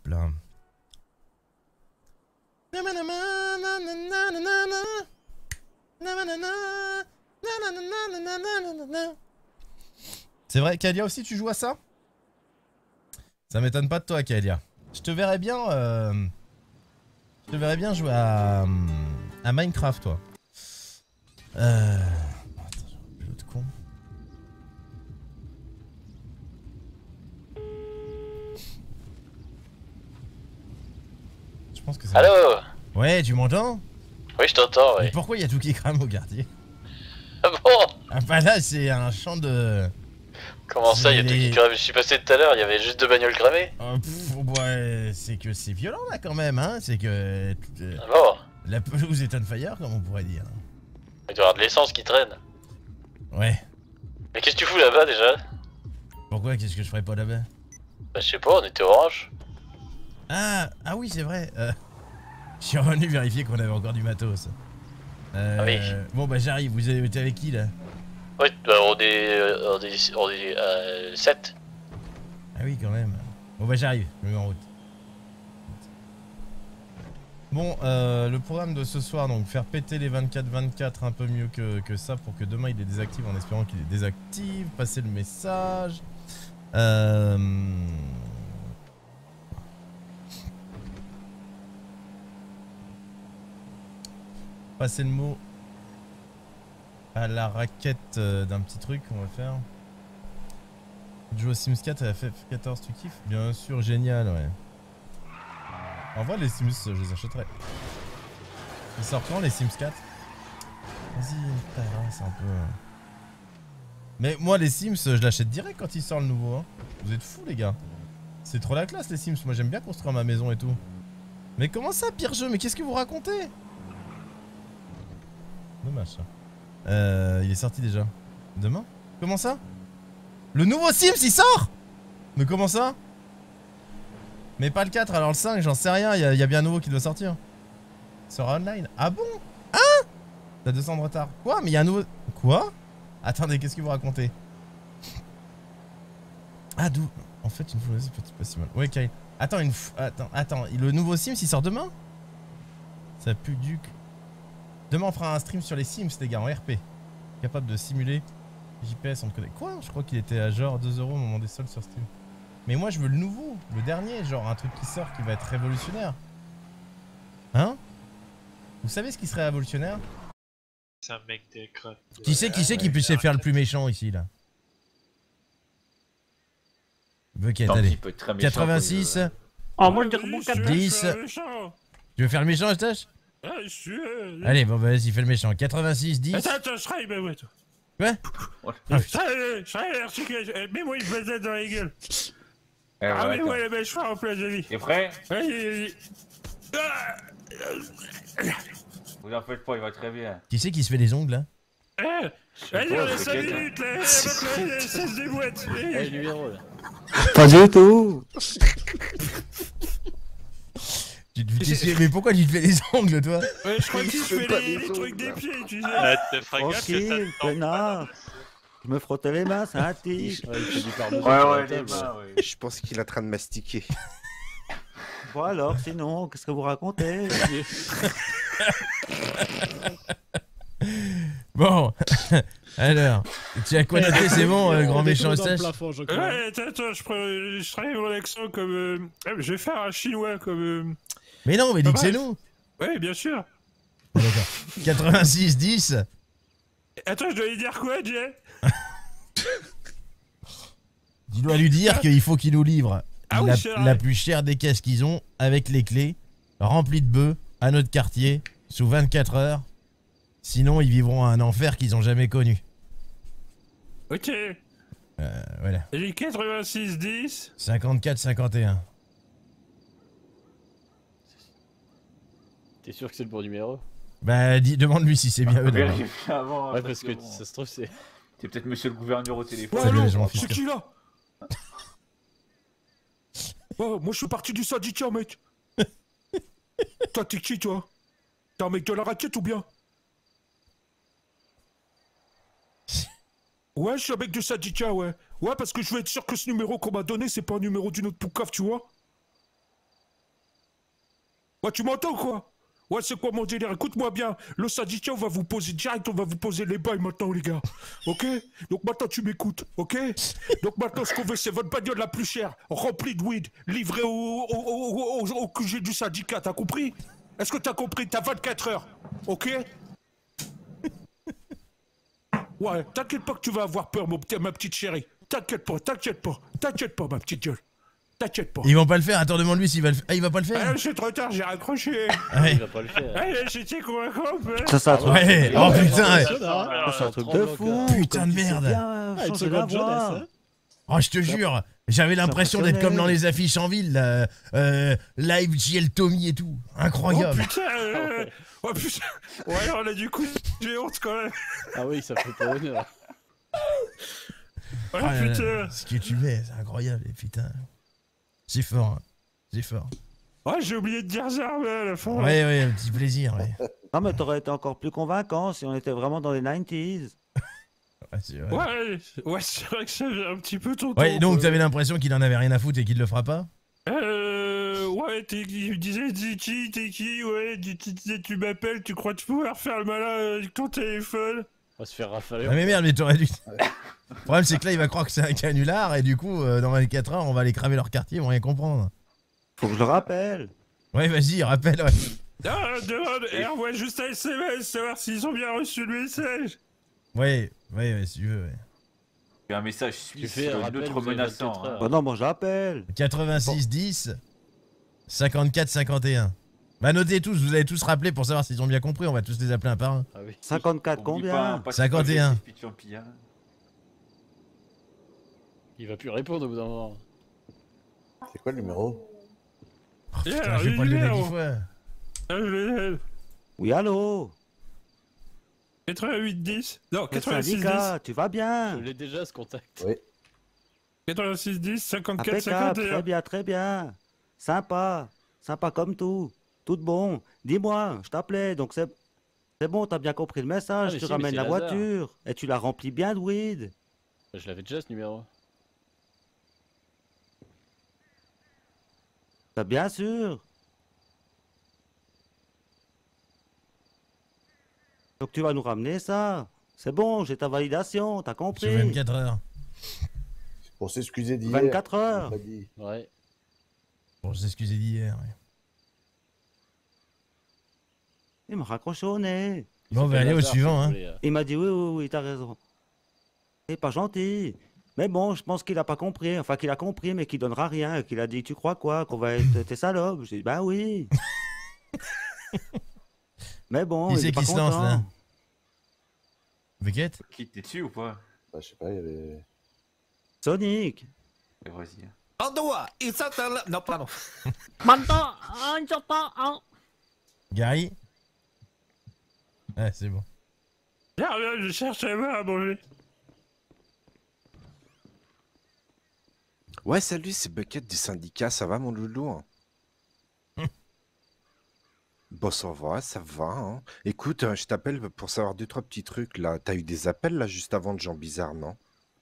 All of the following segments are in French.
là. C'est vrai, Kalia aussi tu joues à ça? Ça m'étonne pas de toi, Kalia. Je te verrais bien jouer à Minecraft, toi. Attends, j'ai l'autre con. Je pense que c'est... Allô? Ouais, tu m'entends? Oui, je t'entends, Mais oui. pourquoi il y a tout qui crame au quartier? Ah bon? Ah bah là, c'est un champ de... Comment ça, il y a tout qui crame? Je suis passé tout à l'heure, il y avait juste 2 bagnoles cramées. Ouais, c'est que c'est violent là quand même, hein. C'est que... Ah bon? La pelouse est on fire, comme on pourrait dire. Il doit y avoir de l'essence qui traîne. Ouais. Mais qu'est-ce que tu fous là-bas déjà? Pourquoi? Qu'est-ce que je ferais pas là-bas? Bah je sais pas, on était orange. Ah oui, c'est vrai. Je suis revenu vérifier qu'on avait encore du matos. Ah oui. Bon bah j'arrive, vous êtes avec qui là? Oui, bah on est 7. Ah oui quand même. Bon bah j'arrive, je me mets en route. Bon, le programme de ce soir, donc faire péter les 24-24 un peu mieux que ça pour que demain il les désactive en espérant qu'il les désactive, passer le message. Passer le mot à la raquette d'un petit truc qu'on va faire. Jouer au Sims 4 à la FF14, tu kiffes? Bien sûr, génial, ouais. En vrai, les Sims, je les achèterais. Ils sortent quand les Sims 4? Vas-y, c'est un peu... Mais moi, les Sims, je l'achète direct quand il sort le nouveau. Hein. Vous êtes fous, les gars. C'est trop la classe, les Sims. Moi, j'aime bien construire ma maison et tout. Mais comment ça, pire jeu? Mais qu'est-ce que vous racontez? Dommage, ça. Il est sorti déjà. Demain? Comment ça? Le nouveau Sims, il sort? Mais comment ça? Mais pas le 4, alors le 5, j'en sais rien. Il y a bien un nouveau qui doit sortir. Il sera online. Ah bon? Hein? T'as 200 de retard. Quoi? Mais il y a un nouveau... Quoi? Attendez, qu'est-ce que vous racontez? Ah, d'où? En fait, une fois, c'est peut-être pas si mal. Ouais, Kyle. Attends, attends. Le nouveau Sims, il sort demain? Ça pue du... Demain, on fera un stream sur les Sims, les gars, en RP. Capable de simuler JPS, on te connaît. Quoi? Je crois qu'il était à genre 2€ au moment des soldes sur Steam. Mais moi, je veux le nouveau, le dernier, genre un truc qui sort qui va être révolutionnaire. Hein? Vous savez ce qui serait révolutionnaire? C'est un mec des crottes. Qui c'est qui puisse faire le plus méchant ici, là? Bucket, allez. 86. Oh, moi, je dirais mon 10. Tu veux faire le méchant, Eustache? Allez, bon, bah, vas-y, fais le méchant. 86, 10. Attends, je serai, bah ouais, toi. Quoi? Je serai, mets-moi une pesette dans la gueule. Ah, mais ouais, je ferai en place de vie. T'es prêt? Vas-y. Vous en faites pas, il va très bien. Qui c'est qui se fait les ongles, là? Vas-y, on a 5 minutes, là. Cesse des boîtes. Numéro là. Pas du tout. Mais pourquoi tu te fais les ongles, toi? Ouais, je crois qu'il se fait les trucs des pieds, tu sais. Te feras gaffe que ça Tranquille, te tente connard. Je me frottais les mains, ça attique. Ouais, les mains, ouais. Je pense qu'il est en train de mastiquer. Bon alors, sinon, qu'est-ce que vous racontez? Bon, alors, tu as quoi noter, c'est bon, grand méchant Eustache? Ouais, attends, je travaille mon accent comme... je vais faire un chinois comme... Mais non, mais dis que c'est nous. Ouais, bien sûr. D'accord. 86, 10. Attends, je dois lui dire quoi, Jay? Tu dois lui dire qu'il faut qu'il nous livre la oui, plus chère des caisses qu'ils ont, avec les clés, remplies de bœufs, à notre quartier, sous 24 heures. Sinon, ils vivront un enfer qu'ils ont jamais connu. Ok. Voilà. J'ai 86, 10. 54, 51. T'es sûr que c'est le bon numéro? Bah, demande-lui si c'est bien eux. Vérifie avant. Ouais, parce que ça se trouve, c'est. C'est peut-être monsieur le gouverneur au téléphone. Salut, allô, les gens, c'est qui là? Oh, moi je suis parti du syndicat, mec. Toi, t'es qui, toi? T'es un mec de la raquette ou bien? Ouais, je suis un mec du syndicat, ouais. Ouais, parce que je veux être sûr que ce numéro qu'on m'a donné, c'est pas un numéro d'une autre poucave, tu vois? Ouais, tu m'entends quoi? Ouais, c'est quoi mon délire? Écoute-moi bien. Le syndicat, on va vous poser direct, on va vous poser les bails maintenant, les gars. Ok? Donc maintenant, tu m'écoutes, ok? Donc maintenant, ce qu'on veut, c'est votre bagnole la plus chère, remplie de weed, livrée au QG du syndicat, t'as compris? Est-ce que t'as compris? T'as 24 heures, ok? Ouais, t'inquiète pas que tu vas avoir peur, ma petite chérie. T'inquiète pas, ma petite gueule. T'inquiète pas. Ils vont pas le faire, attends, demande-lui s'il va le faire. Ah, il va pas le faire? Ah, c'est trop tard, j'ai raccroché. Ouais. Il va pas le faire. Allez, j'étais convaincant, mais... Ça, c'est un truc. Ouais, oh putain, ouais. C'est un truc de fou. Putain de merde. Changer la voix. Oh, je te jure, j'avais l'impression d'être comme dans les affiches en ville, là. Live JL Tommy et tout. Incroyable. Oh putain, oh putain. Ouais, alors là, du coup, j'ai honte quand même. Ah oui, ça fait pas honneur. Oh Ah là là, putain. ce que tu mets, c'est incroyable, et putain. C'est fort, hein. C'est fort. Ouais, j'ai oublié de dire ça, mais à la fin. Ouais, ouais, un petit plaisir, ouais. Non, mais t'aurais été encore plus convaincant si on était vraiment dans les 90s. Ouais, c'est vrai. Ouais, c'est vrai que ça fait un petit peu ton Ouais, temps, donc quoi. t'avais l'impression qu'il en avait rien à foutre et qu'il le fera pas? Ouais, il me disait, t'es qui, ouais, tu m'appelles, tu crois pouvoir faire le malin avec ton téléphone. On va se faire rafaler. Ah mais merde, mais t'aurais dû... Le problème c'est que là il va croire que c'est un canular et du coup dans 24 heures on va aller cramer leur quartier, ils vont rien comprendre. Faut que je le rappelle. Ouais vas-y, rappelle, ouais. Demande, envoie juste un SMS, savoir s'ils ont bien reçu le message. Ouais, si tu veux, ouais. Il y a un message Tu suisse fais un sur rappel, neutre vous avez menaçant. 24 heures. Bah non, moi j'appelle. 86 10 54 51. Bah notez tous, vous allez tous rappeler pour savoir s'ils ont bien compris, on va tous les appeler un par un. Ah oui. 54 combien? 51. Il va plus répondre au bout d'un moment. C'est quoi le numéro? Oh, putain, je vais pas le donner 10 fois. Oui, allô? 88-10. Non, Le 86-10. syndicat, tu vas Je bien? l'ai déjà ce contact. Oui. 86-10, 54, Impeccable, 51. très bien. Sympa, sympa comme tout. Tout bon. Dis-moi, je t'appelais, donc c'est bon, t'as bien compris le message. Ah, mais Tu si, mais ramènes c'est la Lazare. voiture et tu la remplis bien de weed. Je l'avais déjà ce numéro. Bah, bien sûr. Donc tu vas nous ramener ça. C'est bon, j'ai ta validation, t'as Sur compris. 24 heures. Pour s'excuser d'hier. 24 on heures. m'a dit. Ouais. Pour s'excuser d'hier, ouais. Il m'a raccroché au nez. Bon, on va aller au suivant, hein. Il m'a dit oui, t'as raison. C'est pas gentil. Mais bon, je pense qu'il a pas compris. Enfin, qu'il a compris, mais qu'il donnera rien. Qu'il a dit, tu crois quoi? Qu'on va être tes salopes? J'ai dit, bah oui. Mais bon, Qui il c'est est pas qui se lance, content. là? Beckett? Qui t'es dessus ou pas? Bah, je sais pas, il y avait. Sonic. Eh, vas-y. Non, pardon. Gary? Ouais, c'est bon. Viens, je cherche à voir à manger. Ouais, salut, c'est Bucket du syndicat, ça va mon loulou? Bon, ça va. Hein. Écoute, je t'appelle pour savoir 2-3 petits trucs là. T'as eu des appels là juste avant de gens bizarres, non?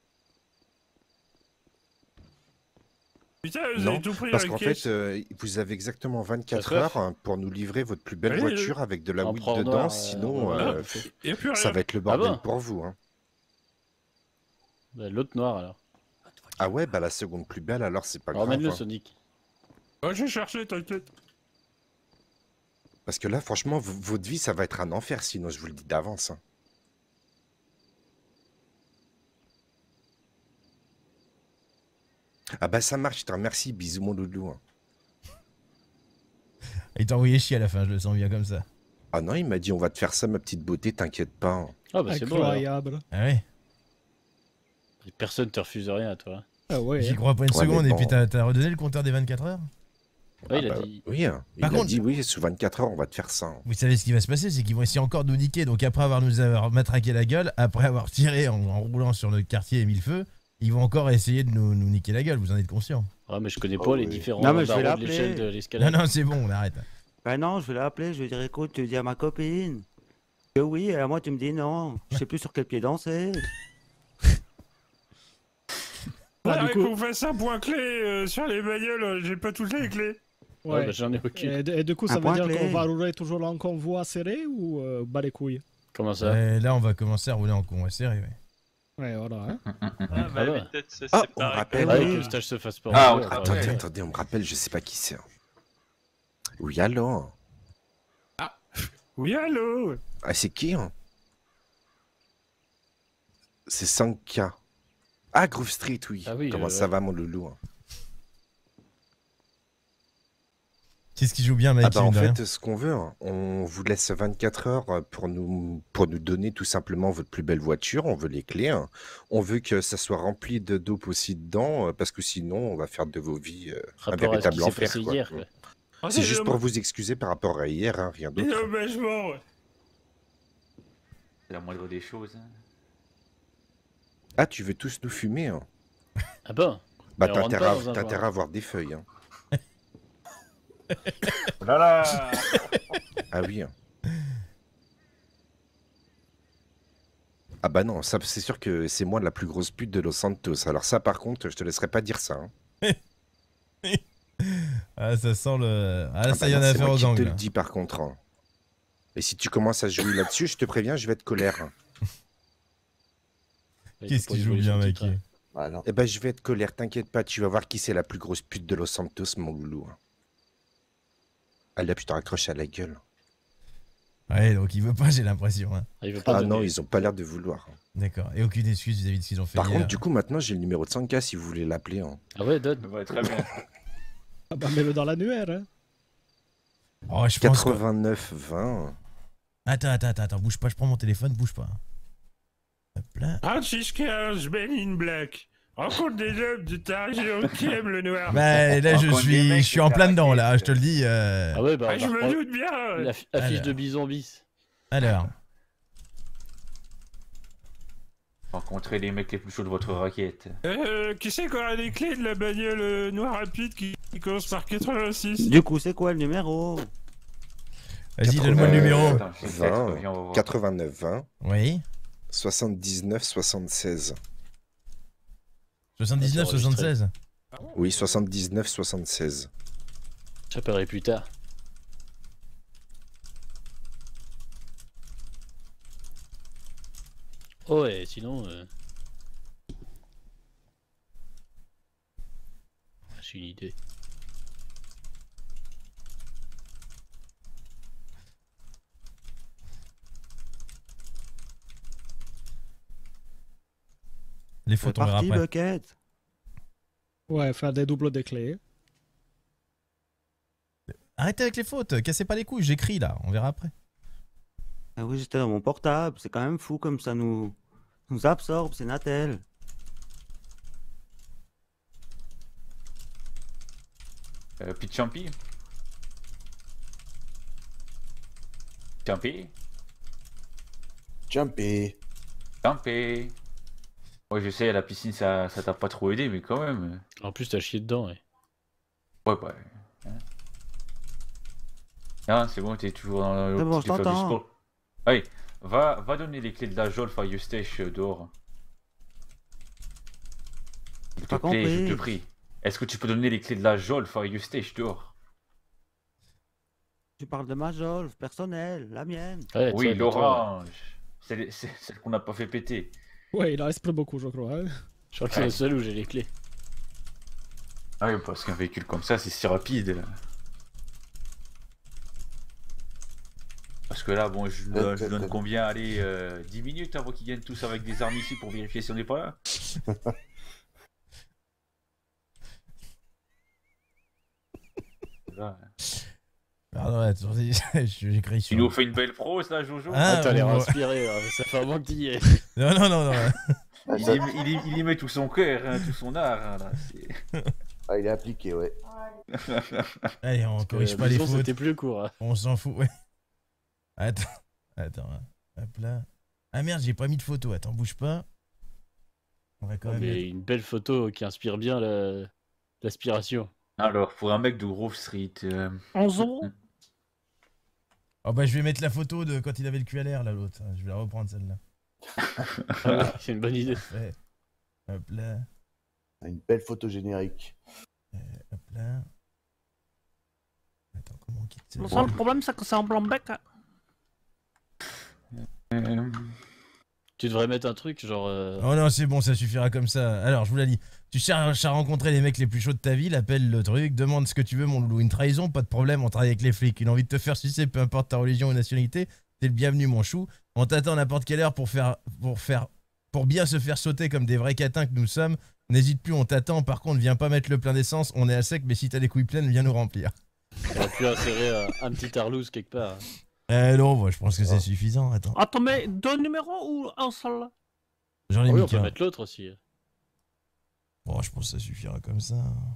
Putain, vous Non, avez tout pris parce dans qu'en la caisse. fait, vous avez exactement 24 La heures hein, pour nous livrer votre plus belle Oui, voiture avec de la En weed prendre dedans, un, sinon voilà. Y a plus rien. ça va être le Ah bordel bon pour vous. Hein. Bah, l'autre noir alors. Ah ouais, bah la seconde plus belle alors c'est pas grave. Ramène-le Hein. Sonic. Ouais, j'ai cherché, t'inquiète. Parce que là, franchement, votre vie, ça va être un enfer, sinon je vous le dis d'avance. Hein. Ah bah ça marche, je te remercie, bisous mon loulou. Hein. Il t'a envoyé chier à la fin, je le sens bien comme ça. Ah non, il m'a dit on va te faire ça ma petite beauté, t'inquiète pas. Hein. Ah bah c'est bon. alors. Incroyable. Ah ouais? Personne te refuse rien à toi. Ah ouais. J'y crois pas une Ouais, seconde mais et puis bon. t'as redonné le compteur des 24 heures? Ouais, il Ah a bah, dit. Oui, hein. Il Par a contre- dit oui, sous 24 heures on va te faire ça. Hein. Vous savez ce qui va se passer, c'est qu'ils vont essayer encore de nous niquer. Donc après nous avoir matraqué la gueule, après avoir tiré en roulant sur notre quartier et mis le feu, ils vont encore essayer de nous niquer la gueule, vous en êtes conscient? Ah mais je connais Oh pas les oui. différents Non, mais je vais barreaux de l'appeler. l'échelle de Non, l'escalade. non, c'est bon, on arrête. Ben non, je vais l'appeler, je vais dire, écoute, tu dis à ma copine que oui, et à moi tu me dis non. Je sais plus sur quel pied danser. Ah, Faudrait du coup- qu'on fasse un point clé sur les bagnoles, j'ai pas toutes les clés. Ouais, bah, j'en ai aucune. Et du coup, Un ça veut point dire clé. qu'on va rouler toujours en convoi serré ou bas les couilles? Comment ça? Et là, on va commencer à rouler en convoi serré, ouais. Ouais, voilà. Hein. Ah, bah, ouais. peut-être se Ah, on me séparer. rappelle. Ouais, oui. que le stage se fasse pas. Ah, en on cours, te enfin, rappelle. Attendez, ouais. attendez, on me rappelle, je sais pas qui c'est. Oui, allô. Oui, allô. Ah, c'est qui hein? C'est 5K. Ah, Groove Street, oui. Ah oui, Comment ça va, mon loulou hein? Qu'est-ce qui joue bien, mec? Ah bah en mine de rien fait, ce qu'on veut, hein, on vous laisse 24 heures pour nous donner tout simplement votre plus belle voiture. On veut les clés. Hein. On veut que ça soit rempli de dope aussi dedans, parce que sinon, on va faire de vos vies un Rapport à ce qui véritable s'est enfer. passé quoi. hier, quoi. C'est juste pour vous excuser par rapport à hier, hein, rien d'autre. Dédommagement, ouais. C'est la moindre des choses. Hein. Ah, tu veux tous nous fumer hein? Ah bon? Bah, Mais on t'as rentre intérêt pas à dans un t'as bar. intérêt à avoir des feuilles. Hein. Oh là là. Ah oui. Hein. Ah bah non, ça c'est sûr que c'est moi la plus grosse pute de Los Santos. Alors ça, par contre, je te laisserai pas dire ça. Hein. Ah, ça sent le. Ah, Ah ça bah y en non, a c'est affaire moi aux qui te angles. le dis par contre. Hein. Et si tu commences à jouer là-dessus, je te préviens, je vais être colère. Qu'est-ce qui joue bien, mec? Ah non. Eh ben, je vais être colère, t'inquiète pas, tu vas voir qui c'est la plus grosse pute de Los Santos, mon loulou. Hein. Allez, puis t'en raccroches à la gueule. Ouais, donc il veut pas, j'ai l'impression. Hein. Ah, il veut pas Ah donner. non, ils ont pas l'air de vouloir. hein. D'accord. Et aucune excuse vis-à-vis de ce qu'ils ont fait Par hier. contre, du coup, maintenant, j'ai le numéro de 100K si vous voulez l'appeler. Hein. Ah ouais, donne. Ouais, très bien. Ah bah, mets-le dans l'annuaire. Hein. Oh, je pense que... 89 20. Attends, bouge pas, je prends mon téléphone, bouge pas. Hop là. Francis 15, Ben in Black. Rencontre des hommes de ta région qui aiment le noir. Bah là, je Rencontre des mecs suis de en ta plein dedans, là, raquette. je te le dis. Ah ouais, bah, Ah, je on va me reprendre doute bien. affiche de Alors. Bison bis. Alors, Rencontrer les mecs les plus chauds de votre raquette. Qui c'est qui aura les clés de la bagnole noire rapide qui commence par 86? Du coup, c'est quoi le numéro? vas-y, donne-moi le numéro. Attends, je sais peut-être, viens, on va voir. 89 20 Oui. 79 76. 79, C'est enregistré. 76. Oui, 79 76. J'appellerai plus tard. Oh, et sinon. J'ai une idée. Les C'est photos, on verra parti, après. Bucket. Ouais, faire des doubles des clés. Arrêtez avec les fautes, cassez pas les couilles, j'écris là, on verra après. Ah oui, j'étais dans mon portable. C'est quand même fou comme ça nous absorbe, c'est Natel. Pete Champi. Champi. Jumpy. Champi. Ouais, je sais, à la piscine, ça t'a pas trop aidé, mais quand même. En plus, t'as chié dedans, ouais. Ouais, bah. Hein. Ah, c'est bon, t'es toujours dans le C'est bon, petit de faire du je t'entends. sport. Allez, va donner les clés de la Jolf à Eustache dehors. S'il te pas plaît, je te compris. prie. Est-ce que tu peux donner les clés de la Jolf à Eustache dehors? Tu parles de ma Jolf personnelle, la mienne. Ouais, Oui, tiens, toi, l'orange. C'est celle qu'on n'a pas fait péter. Ouais, il en reste plus beaucoup, je crois. Hein. Je crois que c'est le seul où j'ai les clés. Ah oui, parce qu'un véhicule comme ça, c'est si rapide. Parce que là, bon, je donne combien? Allez, 10 minutes avant qu'ils viennent tous avec des armes ici pour vérifier si on n'est pas là. Là, Pardon, attendez, j'écris sur... tu nous fais une belle prose là, Jojo? Ah, Ah, t'as l'air bon, inspiré, là, mais ça fait un moment que t'y es. Non. Il y met tout son cœur, hein, tout son art. Hein, là, Ah, il est appliqué, ouais. Allez, on corrige pas les Bison, fautes, c'était plus court. Hein. on s'en fout, ouais. Attends, hein. Hop là. Ah merde, j'ai pas mis de photo, attends, bouge pas. On va quand même... Mais une belle photo qui inspire bien l'aspiration. Alors, pour un mec de Grove Street. 11 ans. Oh bah je vais mettre la photo de quand il avait le QLR là, l'autre. Je vais la reprendre celle-là. Ah ouais, c'est une bonne idée. Ouais. Hop là, Une belle photo générique. hop là. Bon, Le seul problème, c'est que c'est en blanc-bec. Tu devrais mettre un truc genre. Oh non, c'est bon, ça suffira comme ça. Alors, je vous l'ai dit. Tu cherches à rencontrer les mecs les plus chauds de ta ville, appelle le truc, demande ce que tu veux, mon loulou. Une trahison, pas de problème, on travaille avec les flics. Une envie de te faire sucer, peu importe ta religion ou nationalité, t'es le bienvenu, mon chou. On t'attend à n'importe quelle heure pour bien se faire sauter comme des vrais catins que nous sommes. N'hésite plus, on t'attend. Par contre, viens pas mettre le plein d'essence, on est à sec, mais si t'as les couilles pleines, viens nous remplir. On aurait pu insérer un petit Arlouse quelque part. Non, moi, je pense que c'est suffisant. Attends. Attends, mais 2 numéros ou un seul? J'en ai Oui, mis on peut qu'un. mettre l'autre aussi. Bon, je pense que ça suffira comme ça.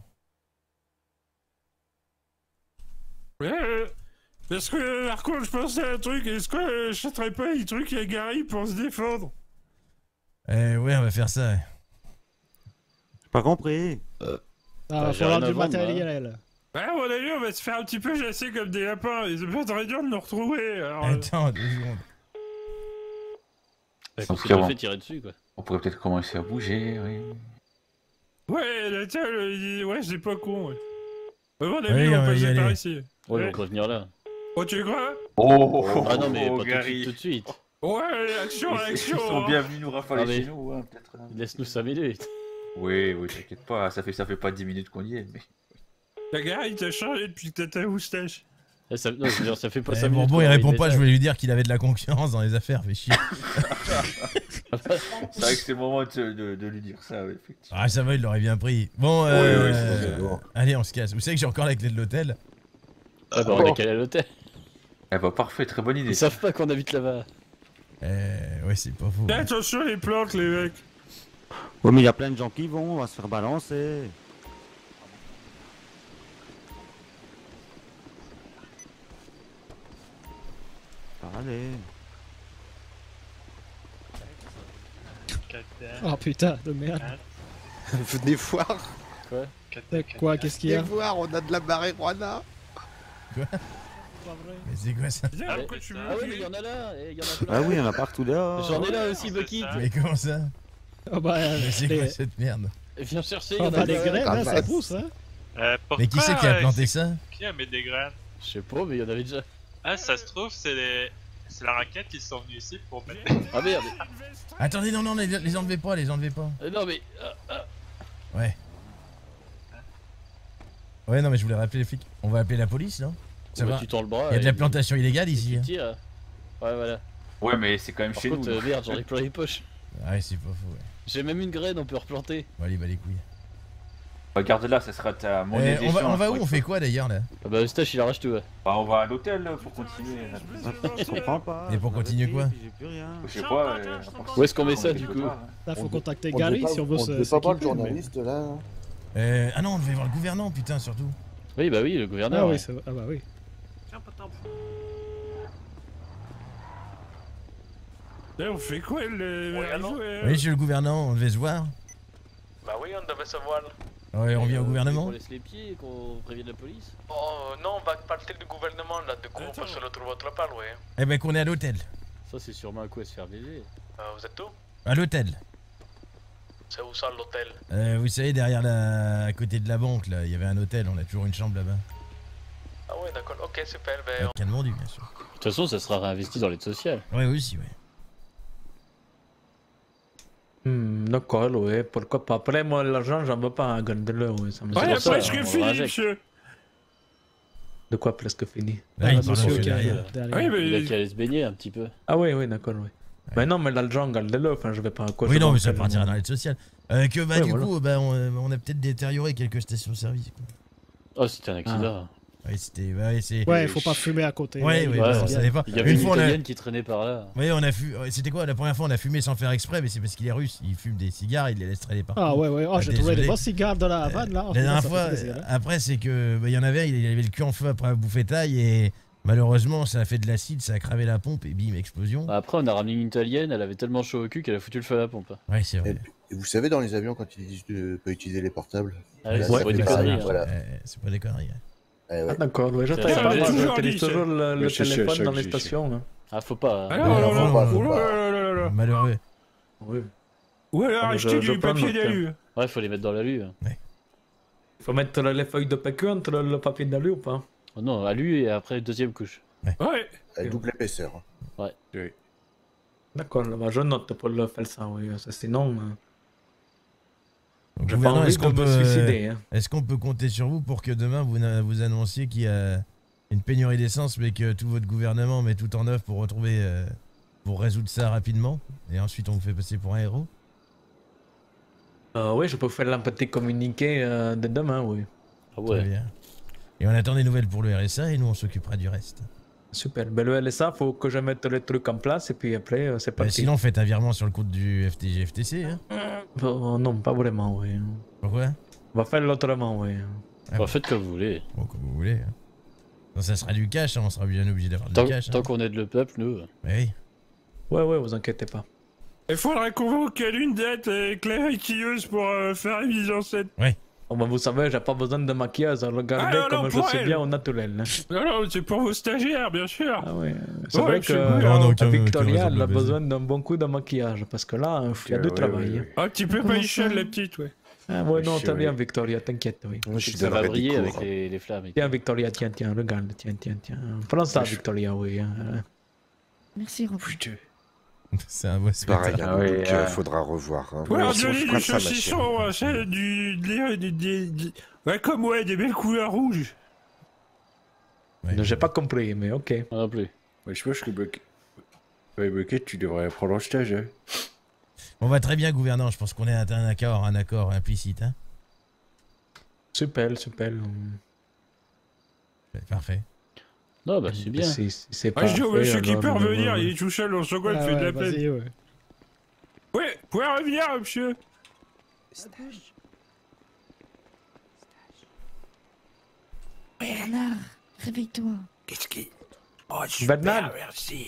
Est-ce que, par contre, je pensais à un truc, est-ce que je achèterais pas des trucs à Gary pour se défendre? Ouais, on va faire ça. Ouais. J'ai pas compris. Ah, j'ai faut avoir rien à du vendre, matériel. Ouais, à mon avis, on va se faire un petit peu chasser comme des lapins, et c'est pas très dur de nous retrouver, alors... Attends, 2 secondes. On s'est pas fait tirer dessus quoi. On pourrait peut-être commencer à bouger, oui. Ouais, là, tiens, ouais, c'est pas con, ouais. À mon avis, Oui, on on va va y passer par aller. ici. Ouais, on peut venir là. Oh, tu crois? Ah non, mais pas Gary. tout de suite. Ouais, action, Ils action sont hein. bienvenus nous rafaler Ah, mais- chez nous, hein, peut-être. Laisse-nous 5 minutes. Oui, t'inquiète pas, ça fait pas 10 minutes qu'on y est, mais... La Gary, t'as changé depuis que t'as ta moustache. Non, je veux dire, ça fait pas 5 minutes. Bon, qu'on il a répond envie de pas, je mettre voulais lui dire qu'il avait de la concurrence dans les affaires, fais chier. C'est vrai que c'est le moment de lui dire ça, ouais, effectivement. Ah, ça va, il l'aurait bien pris. Bon, c'est bon. allez, on se casse. Vous savez que j'ai encore la clé de l'hôtel? Ah bah on a qu'à aller à l'hôtel. Eh bah parfait, très bonne idée. Ils savent pas qu'on habite là-bas. Ouais, c'est pas faux. Fais attention les plantes, les mecs. Ouais, mais il y a plein de gens qui vont, on va se faire balancer. Allez. Oh putain, de merde. Venez voir. Quoi, qu'est-ce qu'il y Venez a? voir, on a de la marijuana. Quoi? Mais c'est quoi ça? Ah ouais, mais il y en a là, et il y en a plein. Ah oui, il y en a partout dehors. J'en ai là aussi, Bucky. Mais comment ça? Oh bah, Mais c'est quoi cette merde? Viens chercher, il y on en a a des là. graines, hein, ça pousse, hein. Mais qui c'est qui a planté ça? Qui a mis des graines? Je sais pas, mais il y en avait déjà. Ah, ça se trouve, c'est la raquette qui sont venus ici pour mettre. Ah merde. Attendez, non, les enlevez pas, les enlevez pas. Non mais. Ouais. Ouais, non, mais je voulais rappeler les flics. On va appeler la police, non? Ça bah, va? tu tends le bras. Il y a de la et- plantation illégale et ici. tu Hein. tires. Ouais, voilà. Ouais, mais c'est quand même Par chez contre, nous. merde, j'en ai plein les poches. Ouais, c'est pas faux, ouais. J'ai même une graine, on peut replanter. Bon, allez, bah les couilles. Regarde là, ça sera ta monnaie On va d'échange, où? quoi. On fait quoi d'ailleurs là? Ah bah, Eustache il arrache tout, ouais. Bah, on va à l'hôtel là, pour continuer. Je comprends pas. Et pour j'en avais continuer pris, quoi? puis J'ai plus rien. Je sais pas. Où est-ce qu'on met ça du coup? Là, faut contacter On Gary devait si on veut pas- se. on devait pas voir le s'équiper, mais- journaliste là. Ah non, on devait voir le gouvernant, putain, surtout. Oui, bah oui, le gouverneur. Ah ouais. oui, c'est- ah bah oui. Là, on fait quoi le. Ouais, non. Oui, monsieur le gouvernant, on devait se voir. Bah oui, on devait se voir. Ouais, on vient au gouvernement. On laisse les pieds et qu'on prévienne la police. Oh non, on va partir du gouvernement là, du coup on peut se retrouver autre part, ouais. Eh ben qu'on est à l'hôtel. Ça, c'est sûrement un coup à se faire baiser. Vous êtes où? À l'hôtel. C'est où ça l'hôtel? Vous savez, derrière à côté de la banque, là, il y avait un hôtel, on a toujours une chambre là-bas. Ah ouais, d'accord, ok, super, ben. Avec Calmondu, bien sûr. De toute façon, ça sera réinvesti dans l'aide sociale. Ouais, aussi, ouais. D'accord, ouais, pourquoi pas. Après, moi, l'argent, j'en veux pas, gardez-le, ouais. Ça me Ouais, pour ça, presque on fini, rejette. monsieur. De quoi presque fini? Là, il parle monsieur monsieur qui est derrière. derrière. Oui, Il a mais. qu'à aller se baigner un petit peu. Ah oui, oui, d'accord, oui. Mais non, mais l'argent, gardez-le, enfin, je vais pas... Quoi, Oui, c'est non, bon, mais ça c'est partira bon. dans l'aide sociale. Du Ouais, voilà. coup, bah, on a peut-être détérioré quelques stations-service. Quoi. Oh, c'était un accident. Ouais, c'était. Ouais, c'est. Ouais, faut pas fumer à côté. Ouais, Ouais, bah, on ouais. savait pas. Il y avait Une une fois, on a. italienne qui traînait par là. Ouais, on a fumé. C'était quoi? La première fois, on a fumé sans faire exprès, mais c'est parce qu'il est russe. Il fume des cigares, il les laisse traîner partout. Ah ouais, ouais. Oh, Ah, j'ai trouvé des désolé. bons cigares dans la vanne là. Oh, La putain, dernière ça fait fois, plaisir, hein. après, c'est que. Bah, il y en avait, il avait le cul en feu après un bouffé taille et. Malheureusement, ça a fait de l'acide, ça a cravé la pompe et bim, explosion. Après, on a ramené une italienne, elle avait tellement chaud au cul qu'elle a foutu le feu à la pompe. Ouais, c'est vrai. Et vous savez, dans les avions, quand ils disent de pas utiliser les portables, Ah oui, là, c'est ça pas fait des pareil, conneries, hein. voilà. C'est pas des conneries. hein. Eh ouais. Ah d'accord, ouais, je C'est savais ça, pas, j'ai moi, toujours j'utilise dit, toujours le Mais c'est téléphone sûr, dans sûr, les sûr. stations. Hein. Ah, faut pas. Ah hein. non, non, non, non, non, oh là là là là. Malheureux. Oui. Ou alors Ah, mais acheter je du prends papier note, d'alu. Ouais, faut les mettre dans la lue. Il faut mettre les feuilles de PQ entre le papier d'alu ou pas? Oh non, à lui et après deuxième couche. Ouais. Double épaisseur. Ouais. Oui. D'accord, bah, je note pour le faire ça, oui. Ça, sinon, Donc, j'ai pas gouvernant, envie est-ce de qu'on me peut, suicider. Hein. est-ce qu'on peut compter sur vous pour que demain vous annonciez qu'il y a une pénurie d'essence, mais que tout votre gouvernement met tout en œuvre pour retrouver, pour résoudre ça rapidement, et ensuite on vous fait passer pour un héros? Oui, je peux faire un petit communiqué de demain, oui. Ah Très bien. Et on attend des nouvelles pour le RSA et nous on s'occupera du reste. Super. Ben, le LSA, faut que je mette les trucs en place et puis après, c'est parti. Sinon faites un virement sur le compte du FTG FTC. Hein. Non, pas vraiment, oui. Pourquoi? On va faire l'autrement, oui. Bah, faites comme vous voulez. Bon, comme vous voulez. Hein. Non, ça sera du cash, hein, on sera bien obligé d'avoir du cash. Tant qu'on aide le peuple, nous. Oui. Ouais, vous inquiétez pas. Il faudrait convoquer une dette claire et quilleuse pour faire une mise en scène. Ouais. Oh, bah, vous savez, j'ai pas besoin de maquillage, regardez non, comme je pour suis elle. bien au naturel. Hein. Non, c'est pour vos stagiaires, bien sûr. Ah ouais. C'est Ouais, vrai je sais que pas, non, Victoria, elle a besoin d'un bon coup de maquillage parce que là, il y a du travail. Hein. Un petit peu païchonne, la petite, ouais. Ah ouais, non, t'as bien, Victoria, t'inquiète, oui. Ça va briller avec les flammes. Tiens, Victoria, tiens, regarde, tiens. Prends ça, Victoria, oui. Merci, Robin. C'est un beau Pareil, spectacle. hein, donc faudra revoir. Hein. Ouais, Merci, Johnny, je du prends ça, ma saucisson, c'est ouais, comme ouais, des belles couleurs rouges. J'ai pas compris, mais ok. Moi non plus. Ouais, je pense que Bucket, tu devrais prendre le stage. Hein. On va très bien, gouvernant. Je pense qu'on est à un accord implicite. Hein. Super. Parfait. Non, bah c'est bien. C'est Ah, je dis au monsieur qui peut revenir, il est tout seul dans son coin, il fait de la peine. Ouais, vous pouvez revenir, monsieur. Bernard, réveille-toi. Qu'est-ce qui... Oh, Bernard. merci.